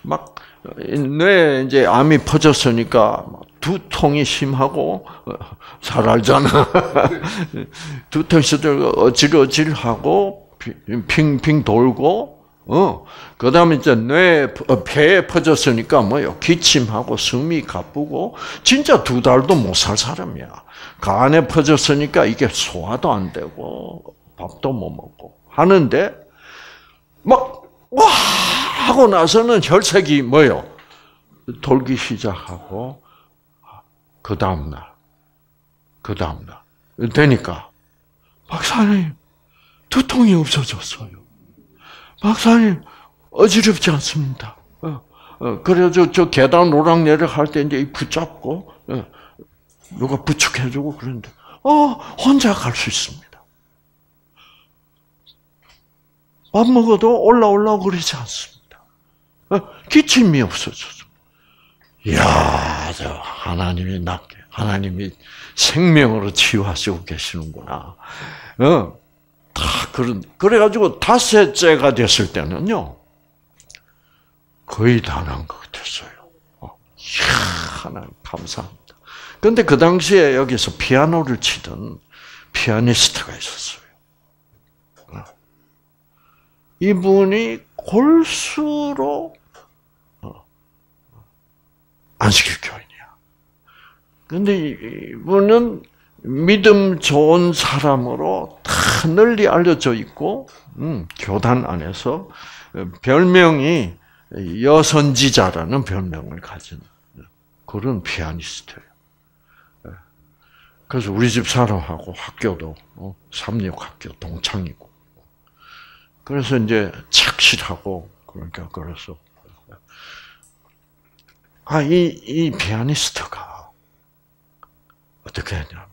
뇌에 이제 암이 퍼졌으니까 두통이 심하고 잘 알잖아. 두통이 어질어질하고 핑핑 돌고 그다음에 이제 폐에 퍼졌으니까 기침하고 숨이 가쁘고 진짜 2달도 못 살 사람이야. 간에 퍼졌으니까 이게 소화도 안 되고 밥도 못 먹고 하는데 와 하고 나서는 혈색이 돌기 시작하고 그 다음날 되니까 박사님 두통이 없어졌어요. 박사님 어지럽지 않습니다. 그래서 저 계단 오락내락 할 때 이제 붙잡고 누가 부축해주고 그러는데 혼자 갈 수 있습니다. 밥 먹어도 올라오려고 그러지 않습니다. 기침이 없어졌어. 이야, 하나님이 생명으로 치유하시고 계시는구나. 그래가지고 5째가 됐을 때는요, 거의 다 난 것 같았어요. 이야, 하나님 감사합니다. 근데 그 당시에 여기서 피아노를 치던 피아니스트가 있었어요. 이분이 골수로 안식일 교인이야. 근데 이분은 믿음 좋은 사람으로 다 널리 알려져 있고, 교단 안에서 별명이 여선지자라는 별명을 가진 그런 피아니스트예요. 그래서 우리 집 사람하고 학교도 삼육학교 동창이고, 그래서 이제 착실하고 그러니까 그래서 이 피아니스트가 어떻게 했냐면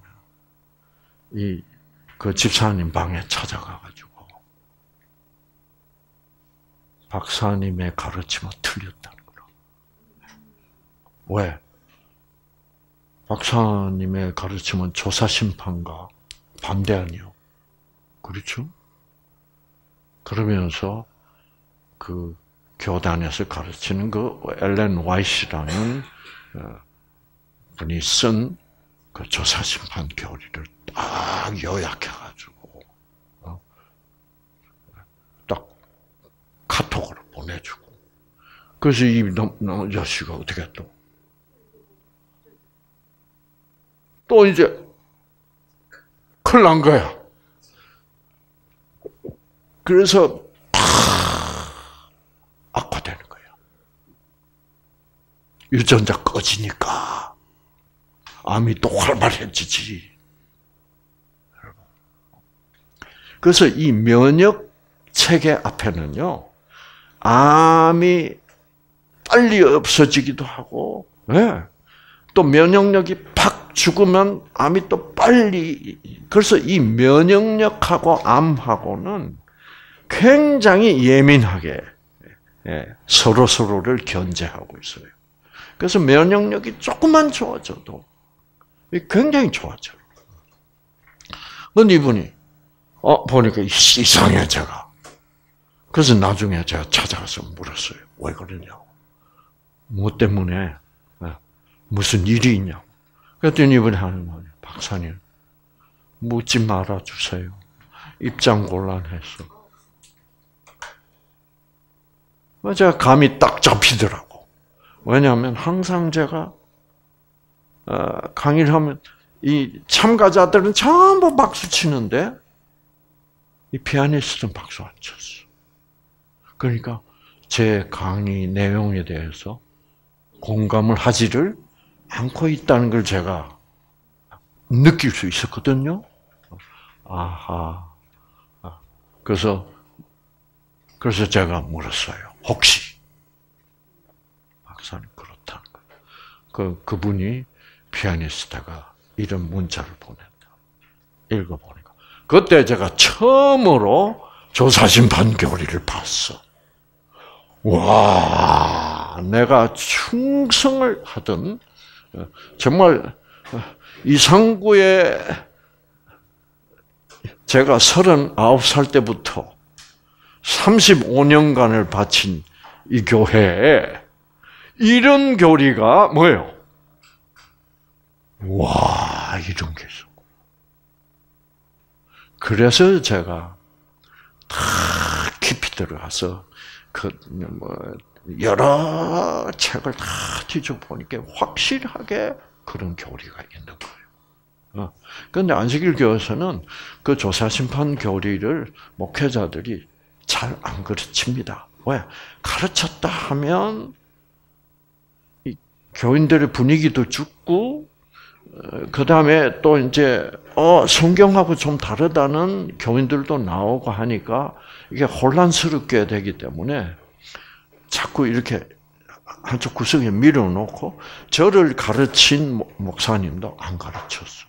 그 집사님 방에 찾아가가지고 박사님의 가르침은 틀렸다는 거예요. 왜? 박사님의 가르침은 조사심판과 반대 아니요. 그렇죠? 그러면서 그 교단에서 가르치는 그 엘렌 화이트라는 분이 쓴 그 조사심판 교리를 딱 요약해가지고 딱 카톡으로 보내주고, 그래서 이 자식이 어떻게 또 이제 큰일 난 거야. 그래서 악화되는 거예요. 유전자 꺼지니까 암이 또 활발해지지. 그래서 이 면역 체계 앞에는요, 암이 빨리 없어지기도 하고, 네. 또 면역력이 팍 죽으면 암이 또 빨리, 그래서 이 면역력하고 암하고는 굉장히 예민하게 서로를 견제하고 있어요. 그래서 면역력이 조금만 좋아져도 굉장히 좋아져요. 근데 이분이 보니까 이상해 제가. 그래서 나중에 제가 찾아가서 물었어요. 왜 그러냐고. 뭐 때문에? 무슨 일이 있냐고. 그랬더니 이분이 하는 말이에요. 박사님, 묻지 말아주세요. 입장 곤란해서. 제가 감이 딱 잡히더라고. 왜냐하면 항상 제가 강의를 하면 이 참가자들은 전부 박수 치는데 이 피아니스트는 박수 안 쳤어. 그러니까 제 강의 내용에 대해서 공감을 하지를 않고 있다는 걸 제가 느낄 수 있었거든요. 아하. 그래서 제가 물었어요. 혹시 박사님 그렇다는 거예요. 그분이 피아니스트가 이런 문자를 보냈다. 읽어보니까 그때 제가 처음으로 조사심판 교리를 봤어. 와, 내가 충성을 하던 정말 이상구에 제가 39살 때부터 35년간을 바친 이 교회에 이런 교리가 뭐예요? 와, 이런 게 있었고. 그래서 제가 다 깊이 들어가서 여러 책을 다 뒤져보니까 확실하게 그런 교리가 있는 거예요. 그런데 안식일 교회에서는 그 조사심판 교리를 목회자들이 잘 안 가르칩니다. 왜? 가르쳤다 하면 이 교인들의 분위기도 죽고, 그 다음에 또 이제 성경하고 좀 다르다는 교인들도 나오고 하니까 이게 혼란스럽게 되기 때문에 자꾸 이렇게 한쪽 구석에 밀어놓고 저를 가르친 목사님도 안 가르쳤어.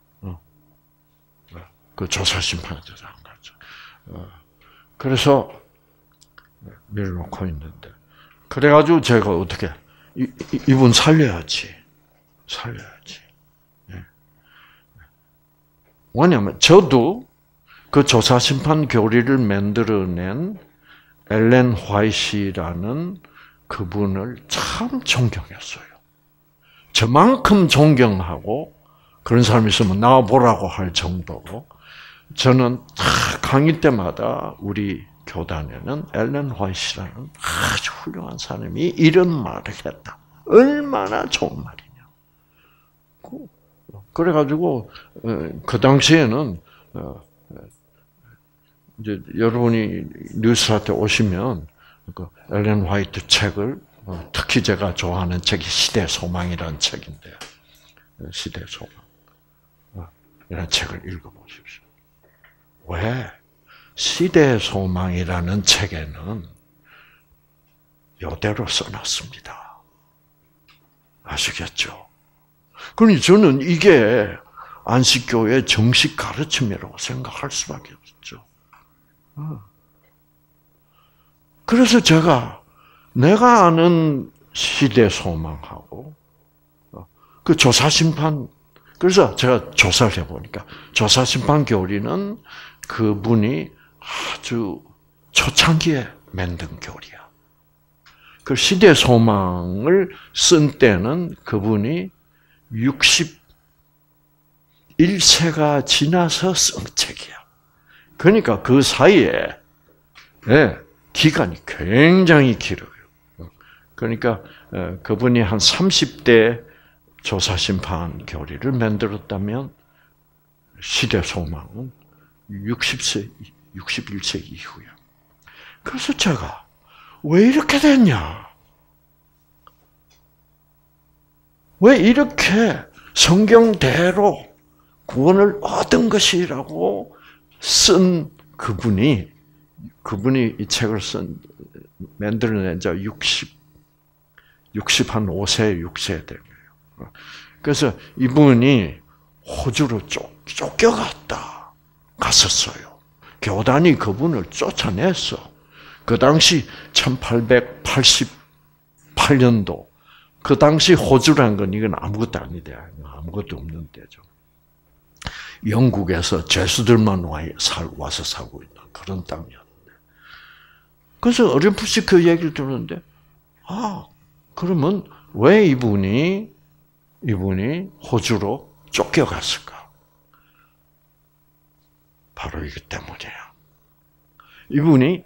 그 조사심판에 대해서 안 가르쳐. 그래서 밀어놓고 있는데, 그래가지고 제가 어떻게 이분 살려야지. 왜냐하면 저도 그 조사심판 교리를 만들어낸 엘렌 화이트라는 그분을 참 존경했어요. 저만큼 존경하고 그런 사람이 있으면 나와보라고 할 정도로 저는 강의 때마다 우리 교단에는 엘렌 화이트라는 아주 훌륭한 사람이 이런 말을 했다. 얼마나 좋은 말이냐. 그래가지고 그 당시에는 이제 여러분이 뉴스타트 오시면 그 엘렌 화이트 책을 특히 제가 좋아하는 책이 시대 소망이라는 책인데요. 시대 소망. 이런 책을 읽어보십시오. 왜? 시대 소망이라는 책에는 이대로 써놨습니다. 아시겠죠? 그러니 저는 이게 안식교의 정식 가르침이라고 생각할 수밖에 없죠. 그래서 내가 아는 시대 소망하고 그 조사심판, 그래서 제가 조사를 해보니까 조사심판 교리는 그분이 아주 초창기에 만든 교리야. 그 시대 소망을 쓴 때는 그분이 61세가 지나서 쓴 책이야. 그러니까 그 사이에 기간이 굉장히 길어요. 그러니까 그분이 한 30대 조사심판 교리를 만들었다면 시대 소망은 60세, 61세 이후야. 그래서 제가 왜 이렇게 됐냐? 왜 이렇게 성경대로 구원을 얻은 것이라고 쓴 그분이 이 책을 만들어낸 자 65세, 6세 된 거예요. 그래서 이분이 호주로 갔었어요. 교단이 그분을 쫓아냈어. 그 당시 1888년도, 그 당시 호주란 건 이건 아무것도 아니다. 아무것도 없는 때죠. 영국에서 죄수들만 와서 살고 있는 그런 땅이었는데. 그래서 어렴풋이 그 얘기를 들었는데, 그러면 왜 이분이 호주로 쫓겨갔을까? 바로 이것 때문이에요. 이분이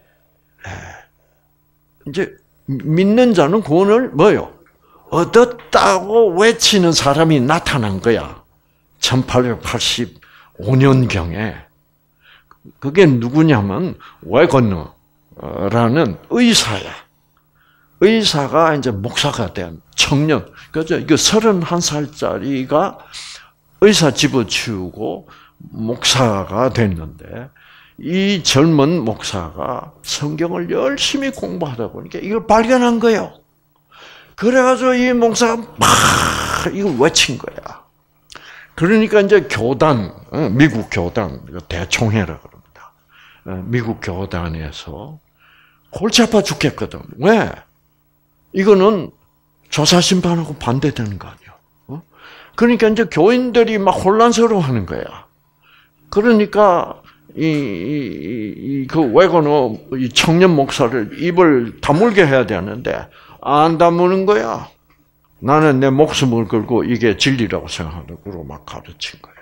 이제 믿는 자는 구원을 얻었다고 외치는 사람이 나타난 거야. 1885년경에. 그게 누구냐면 웨거너라는 의사야. 의사가 이제 목사가 된 청년. 그죠? 이거 31살짜리가 의사 집어치우고 목사가 됐는데, 이 젊은 목사가 성경을 열심히 공부하다 보니까 이걸 발견한 거예요. 그래가지고 이 목사가 막 이걸 외친 거야. 그러니까 이제 교단, 미국 교단, 대총회라 그럽니다. 미국 교단에서 골치 아파 죽겠거든. 왜? 이거는 조사심판하고 반대되는 거 아니야. 그러니까 이제 교인들이 막 혼란스러워하는 거야. 그러니까 그 웨거너 이 청년 목사를 입을 다물게 해야 되는데 안 다무는 거야. 나는 내 목숨을 걸고 이게 진리라고 생각하고 막 가르친 거예요.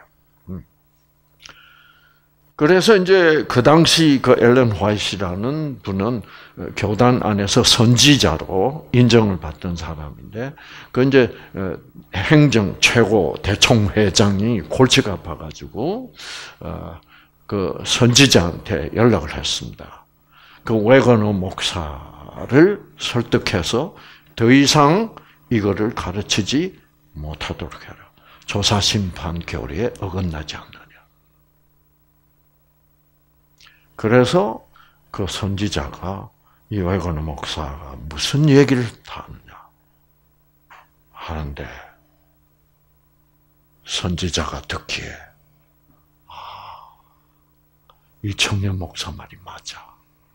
그래서 이제 그 당시 그 엘렌 화이트라는 분은 교단 안에서 선지자로 인정을 받던 사람인데, 그 이제 행정 최고 대총회장이 골치가 아파가지고 그 선지자한테 연락을 했습니다. 그 웨거너 목사를 설득해서 더 이상 이거를 가르치지 못하도록 해라. 조사심판 교리에 어긋나지 않느냐. 그래서 그 선지자가 이 웨거너 목사가 무슨 얘기를 하느냐 하는데, 선지자가 듣기에 이 청년 목사 말이 맞아.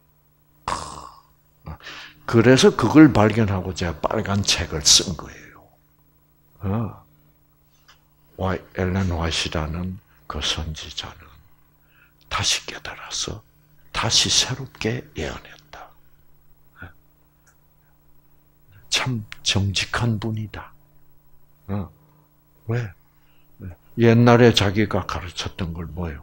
그래서 그걸 발견하고 제가 빨간 책을 쓴 거예요. 엘렌 화이트라는 그 선지자는 다시 깨달아서 다시 새롭게 예언했다. 참 정직한 분이다. 왜? 옛날에 자기가 가르쳤던 걸 뭐예요?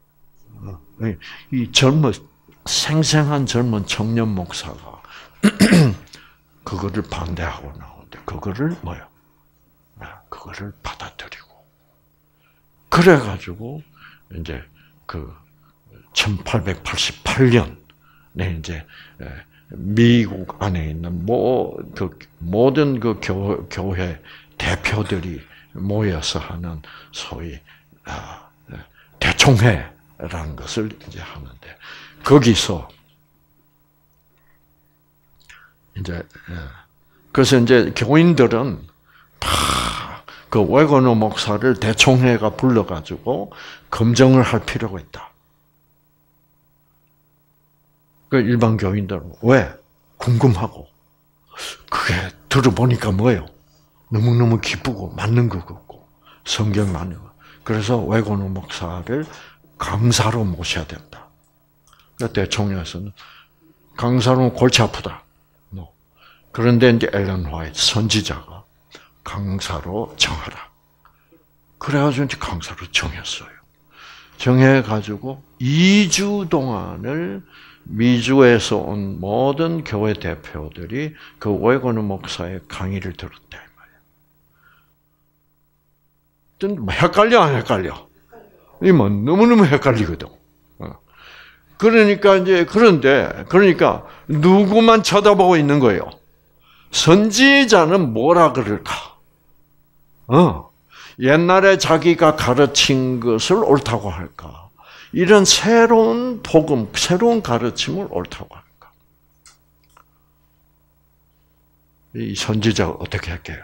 이 생생한 젊은 청년 목사가 그거를 반대하고 나오는데, 그거를 그거를 받아들이고, 그래가지고 이제 그 1888년에 이제 미국 안에 있는 모든 그 교회 대표들이 모여서 하는 소위 대총회라는 것을 이제 하는데 거기서 이제 그래서 이제 교인들은 다 그 웨거너 목사를 대총회가 불러가지고 검증을 할 필요가 있다. 그 일반 교인들은 왜? 궁금하고 그게 들어보니까 뭐예요? 너무너무 기쁘고 맞는 것 같고 성경 맞는 거. 그래서 웨거너 목사를 강사로 모셔야 된다. 대총회에서는 강사로 골치 아프다. 그런데 이제 엘렌 화이트 선지자가 강사로 정하라. 그래가지고 이제 강사로 정했어요. 정해가지고 2주 동안을 미주에서 온 모든 교회 대표들이 그 웨거너 목사의 강의를 들었다 이 말이에요. 헷갈려 안 헷갈려? 이면 너무너무 헷갈리거든. 그러니까 그러니까 누구만 쳐다보고 있는 거예요. 선지자는 뭐라 그럴까? 옛날에 자기가 가르친 것을 옳다고 할까? 이런 새로운 복음, 새로운 가르침을 옳다고 할까? 이 선지자가 어떻게 할게요?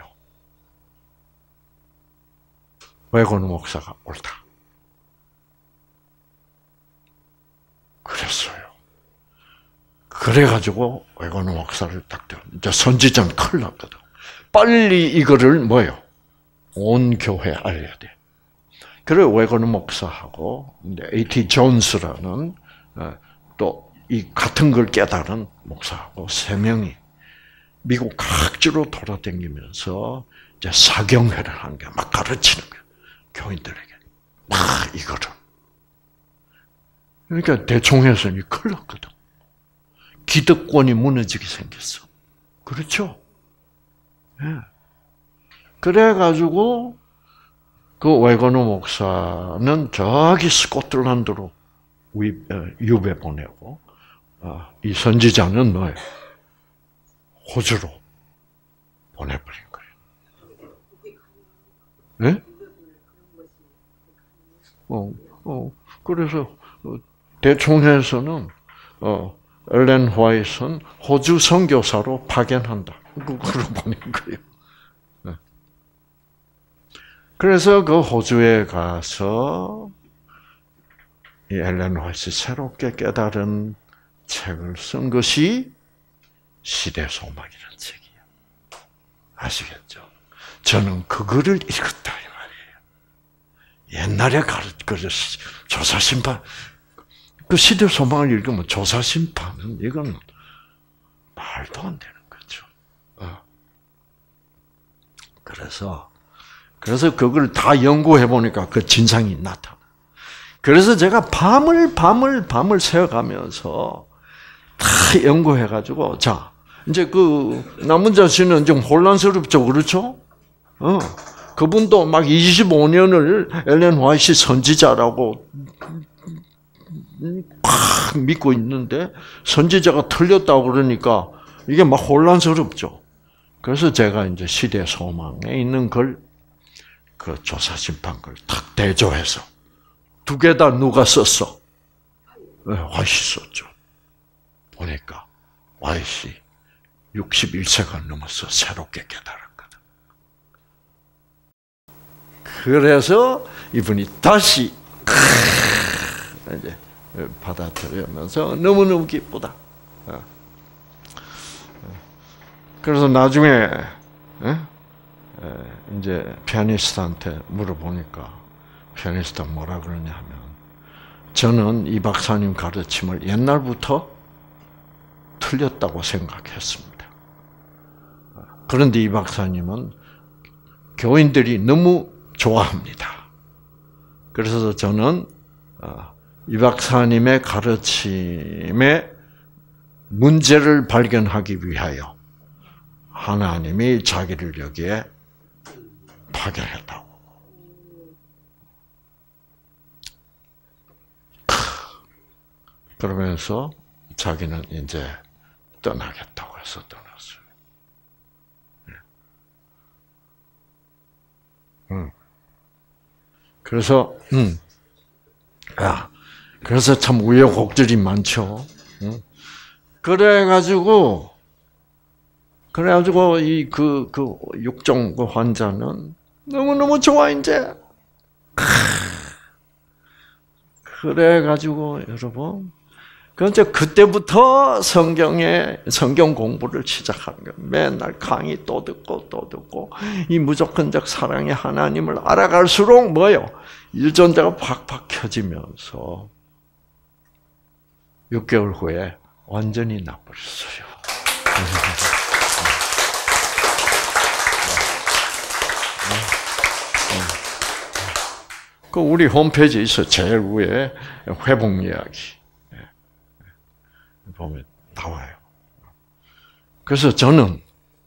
웨거너 목사가 옳다. 그랬어요. 그래가지고 웨거너 목사를 딱 대고 이제 선지자는 큰일 났거든. 빨리 이거를 뭐예요? 온 교회에 알려야 돼. 그래 웨거너 목사하고 A.T. 존스라는 또 이 같은 걸 깨달은 목사하고 3명이 미국 각지로 돌아다니면서 이제 사경회를 한 게 막 가르치는 거야. 교인들에게 막 이거를. 그러니까 대총회에서는 큰일 났거든. 기득권이 무너지게 생겼어. 그렇죠? 예. 그래가지고 그 웨거너 목사는 저기 스코틀랜드로 유배 보내고 이 선지자는 뭐예요? 호주로 보내버린 거예요. 네? 그래서 대총회에서는 엘렌 화이트는 호주 선교사로 파견한다. 그걸 보낸 거예요. 그래서 그 호주에 가서 이 엘렌 화이트 새롭게 깨달은 책을 쓴 것이 시대소망이라는 책이에요. 아시겠죠? 저는 그거를 읽었다 이 말이에요. 옛날에 조사심판 그 시대소망을 읽으면 조사심판은 이건 말도 안 되는 거죠. 그래서 그걸 다 연구해 보니까 그 진상이 나타나. 그래서 제가 밤을 새어가면서 다 연구해가지고, 자, 이제 그 남은자 씨는 좀 혼란스럽죠, 그렇죠? 그분도 막 25년을 엘렌 화이트 선지자라고 꽉 믿고 있는데 선지자가 틀렸다고 그러니까 이게 막 혼란스럽죠. 그래서 제가 이제 시대 소망에 있는 걸 그 조사 심판 걸 탁 대조해서 2개 다 누가 썼어? 화이트 썼죠. 보니까 화이트 61세가 넘어서 새롭게 깨달았거든. 그래서 이분이 다시 이제 받아들이면서 너무너무 기쁘다. 그래서 나중에 이제 피아니스트한테 물어보니까 피아니스트가 뭐라 그러냐면 저는 이 박사님 가르침을 옛날부터 틀렸다고 생각했습니다. 그런데 이 박사님은 교인들이 너무 좋아합니다. 그래서 저는 이 박사님의 가르침에 문제를 발견하기 위하여 하나님이 자기를 여기에 파견했다고. 그러면서 자기는 이제 떠나겠다고 해서 떠났어요. 그래서, 그래서 참 우여곡절이 많죠. 그래가지고, 이, 육종 환자는 너무너무 좋아, 이제. 그래가지고, 여러분. 그때부터 성경 공부를 시작하는 거예요. 맨날 강의 또 듣고, 이 무조건적 사랑의 하나님을 알아갈수록 뭐예요? 유전자가 팍팍 켜지면서 6개월 후에 완전히 나버렸어요. 그 우리 홈페이지에 있어. 제일 위에 회복 이야기 보면 나와요. 그래서 저는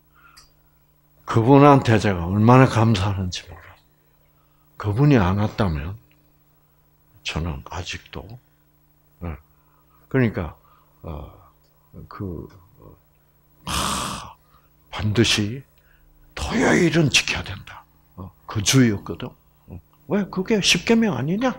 그분한테 제가 얼마나 감사하는지 몰라요. 그분이 안 왔다면 저는 아직도 그러니까 반드시 토요일은 지켜야 된다. 그 주의였거든. 왜 그게 10계명 아니냐?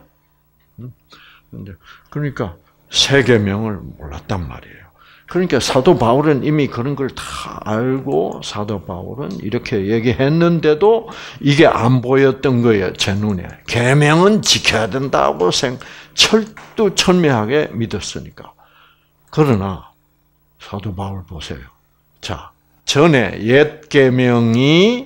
그러니까 3계명을 몰랐단 말이에요. 그러니까 사도 바울은 이미 그런 걸 다 알고 사도 바울은 이렇게 얘기했는데도 이게 안 보였던 거예요. 제 눈에. 계명은 지켜야 된다고 철두철미하게 믿었으니까. 그러나 사도 바울 보세요. 자, 전에 옛 계명이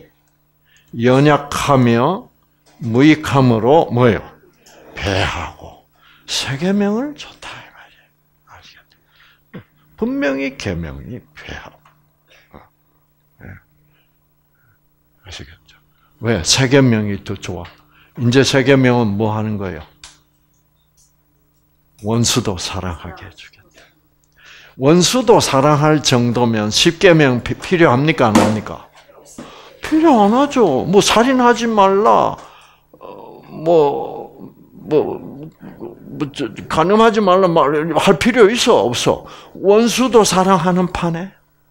연약하며 무익함으로 뭐예요? 패하고 새 계명을 줬다 이 말이에요. 아시겠죠? 분명히 계명이 패하고. 아시겠죠? 왜? 새 계명이 더 좋아. 이제 새 계명은 뭐 하는 거예요? 원수도 사랑하게 해주겠다. 원수도 사랑할 정도면 10계명 필요합니까? 안 합니까? 필요 안 하죠. 뭐 살인하지 말라. 간음하지 말라 할 필요 있어? 없어? 원수도 사랑하는 판에.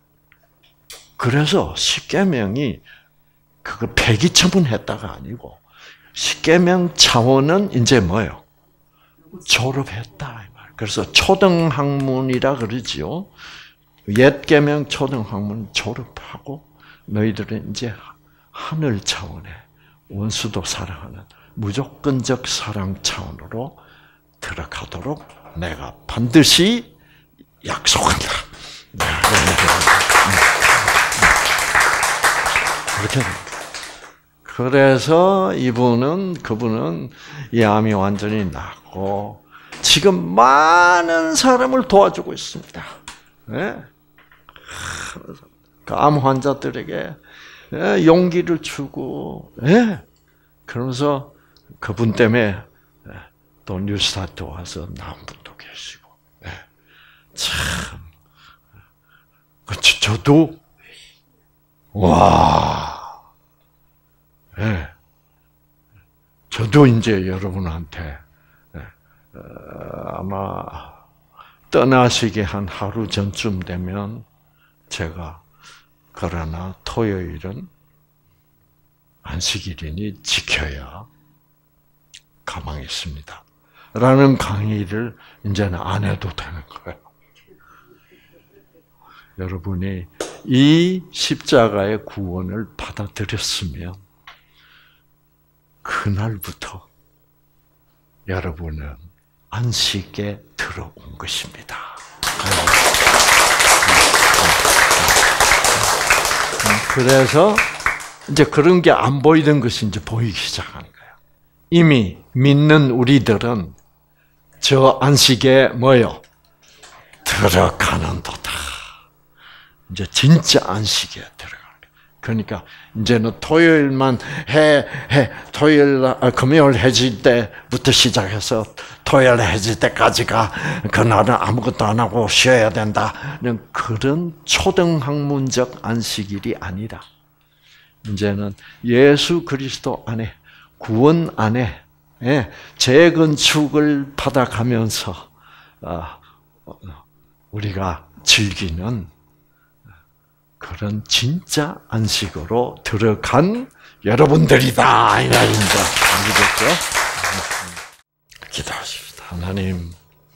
그래서 10계명이 그거 폐기 처분했다가 아니고 10계명 차원은 이제 뭐예요? 졸업했다. 그래서 초등학문이라 그러지요. 옛 계명 초등학문 졸업하고 너희들은 이제 하늘 차원의 원수도 사랑하는 무조건적 사랑 차원으로 들어가도록 내가 반드시 약속한다. 그렇게 됩니다. 그래서 그분은 이 암이 완전히 낫고 지금 많은 사람을 도와주고 있습니다. 네? 그 암 환자들에게 용기를 주고, 그러면서 그분 때문에 또 뉴스타트 와서 나온 분도 계시고, 참, 저도 저도 이제 여러분한테 아마 떠나시기 한 하루 전쯤 되면 제가 그러나 토요일은 안식일이니 지켜야 가망이 있습니다. 라는 강의를 이제는 안 해도 되는 거예요. 여러분이 이 십자가의 구원을 받아들였으면 그날부터 여러분은 안식에 들어온 것입니다. 그래서 이제 그런 게 안 보이던 것이 이제 보이기 시작하는 거예요. 이미 믿는 우리들은 저 안식에 뭐요? 들어가는 도다. 이제 진짜 안식에 들어가는 거예요. 그러니까 이제는 토요일만 금요일 해질 때부터 시작해서 토요일 해질 때까지가 그날은 아무것도 안 하고 쉬어야 된다는 그런 초등학문적 안식일이 아니라 이제는 예수 그리스도 안에 구원 안에 재건축을 받아가면서 우리가 즐기는 그런 진짜 안식으로 들어간 여러분들이다 이 말입니다. 알겠죠? 기도하십시다. 하나님,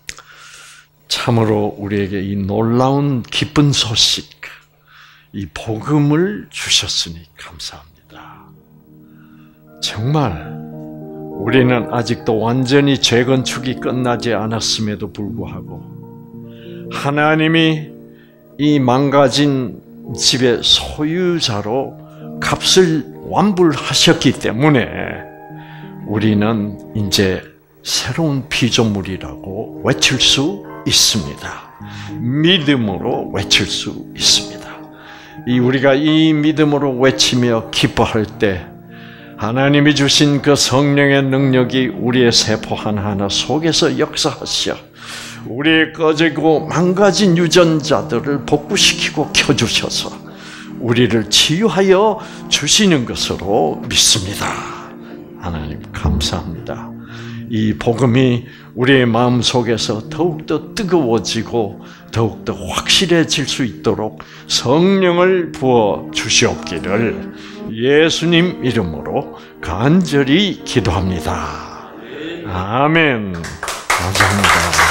참으로 우리에게 이 놀라운 기쁜 소식, 이 복음을 주셨으니 감사합니다. 정말 우리는 아직도 완전히 재건축이 끝나지 않았음에도 불구하고 하나님이 이 망가진 집의 소유자로 값을 완불하셨기 때문에 우리는 이제 새로운 피조물이라고 외칠 수 있습니다. 믿음으로 외칠 수 있습니다. 우리가 이 믿음으로 외치며 기뻐할 때 하나님이 주신 그 성령의 능력이 우리의 세포 하나하나 속에서 역사하시어 우리의 꺼지고 망가진 유전자들을 복구시키고 켜주셔서 우리를 치유하여 주시는 것으로 믿습니다. 하나님 감사합니다. 이 복음이 우리의 마음 속에서 더욱더 뜨거워지고 더욱더 확실해질 수 있도록 성령을 부어 주시옵기를 예수님 이름으로 간절히 기도합니다. 아멘. 감사합니다.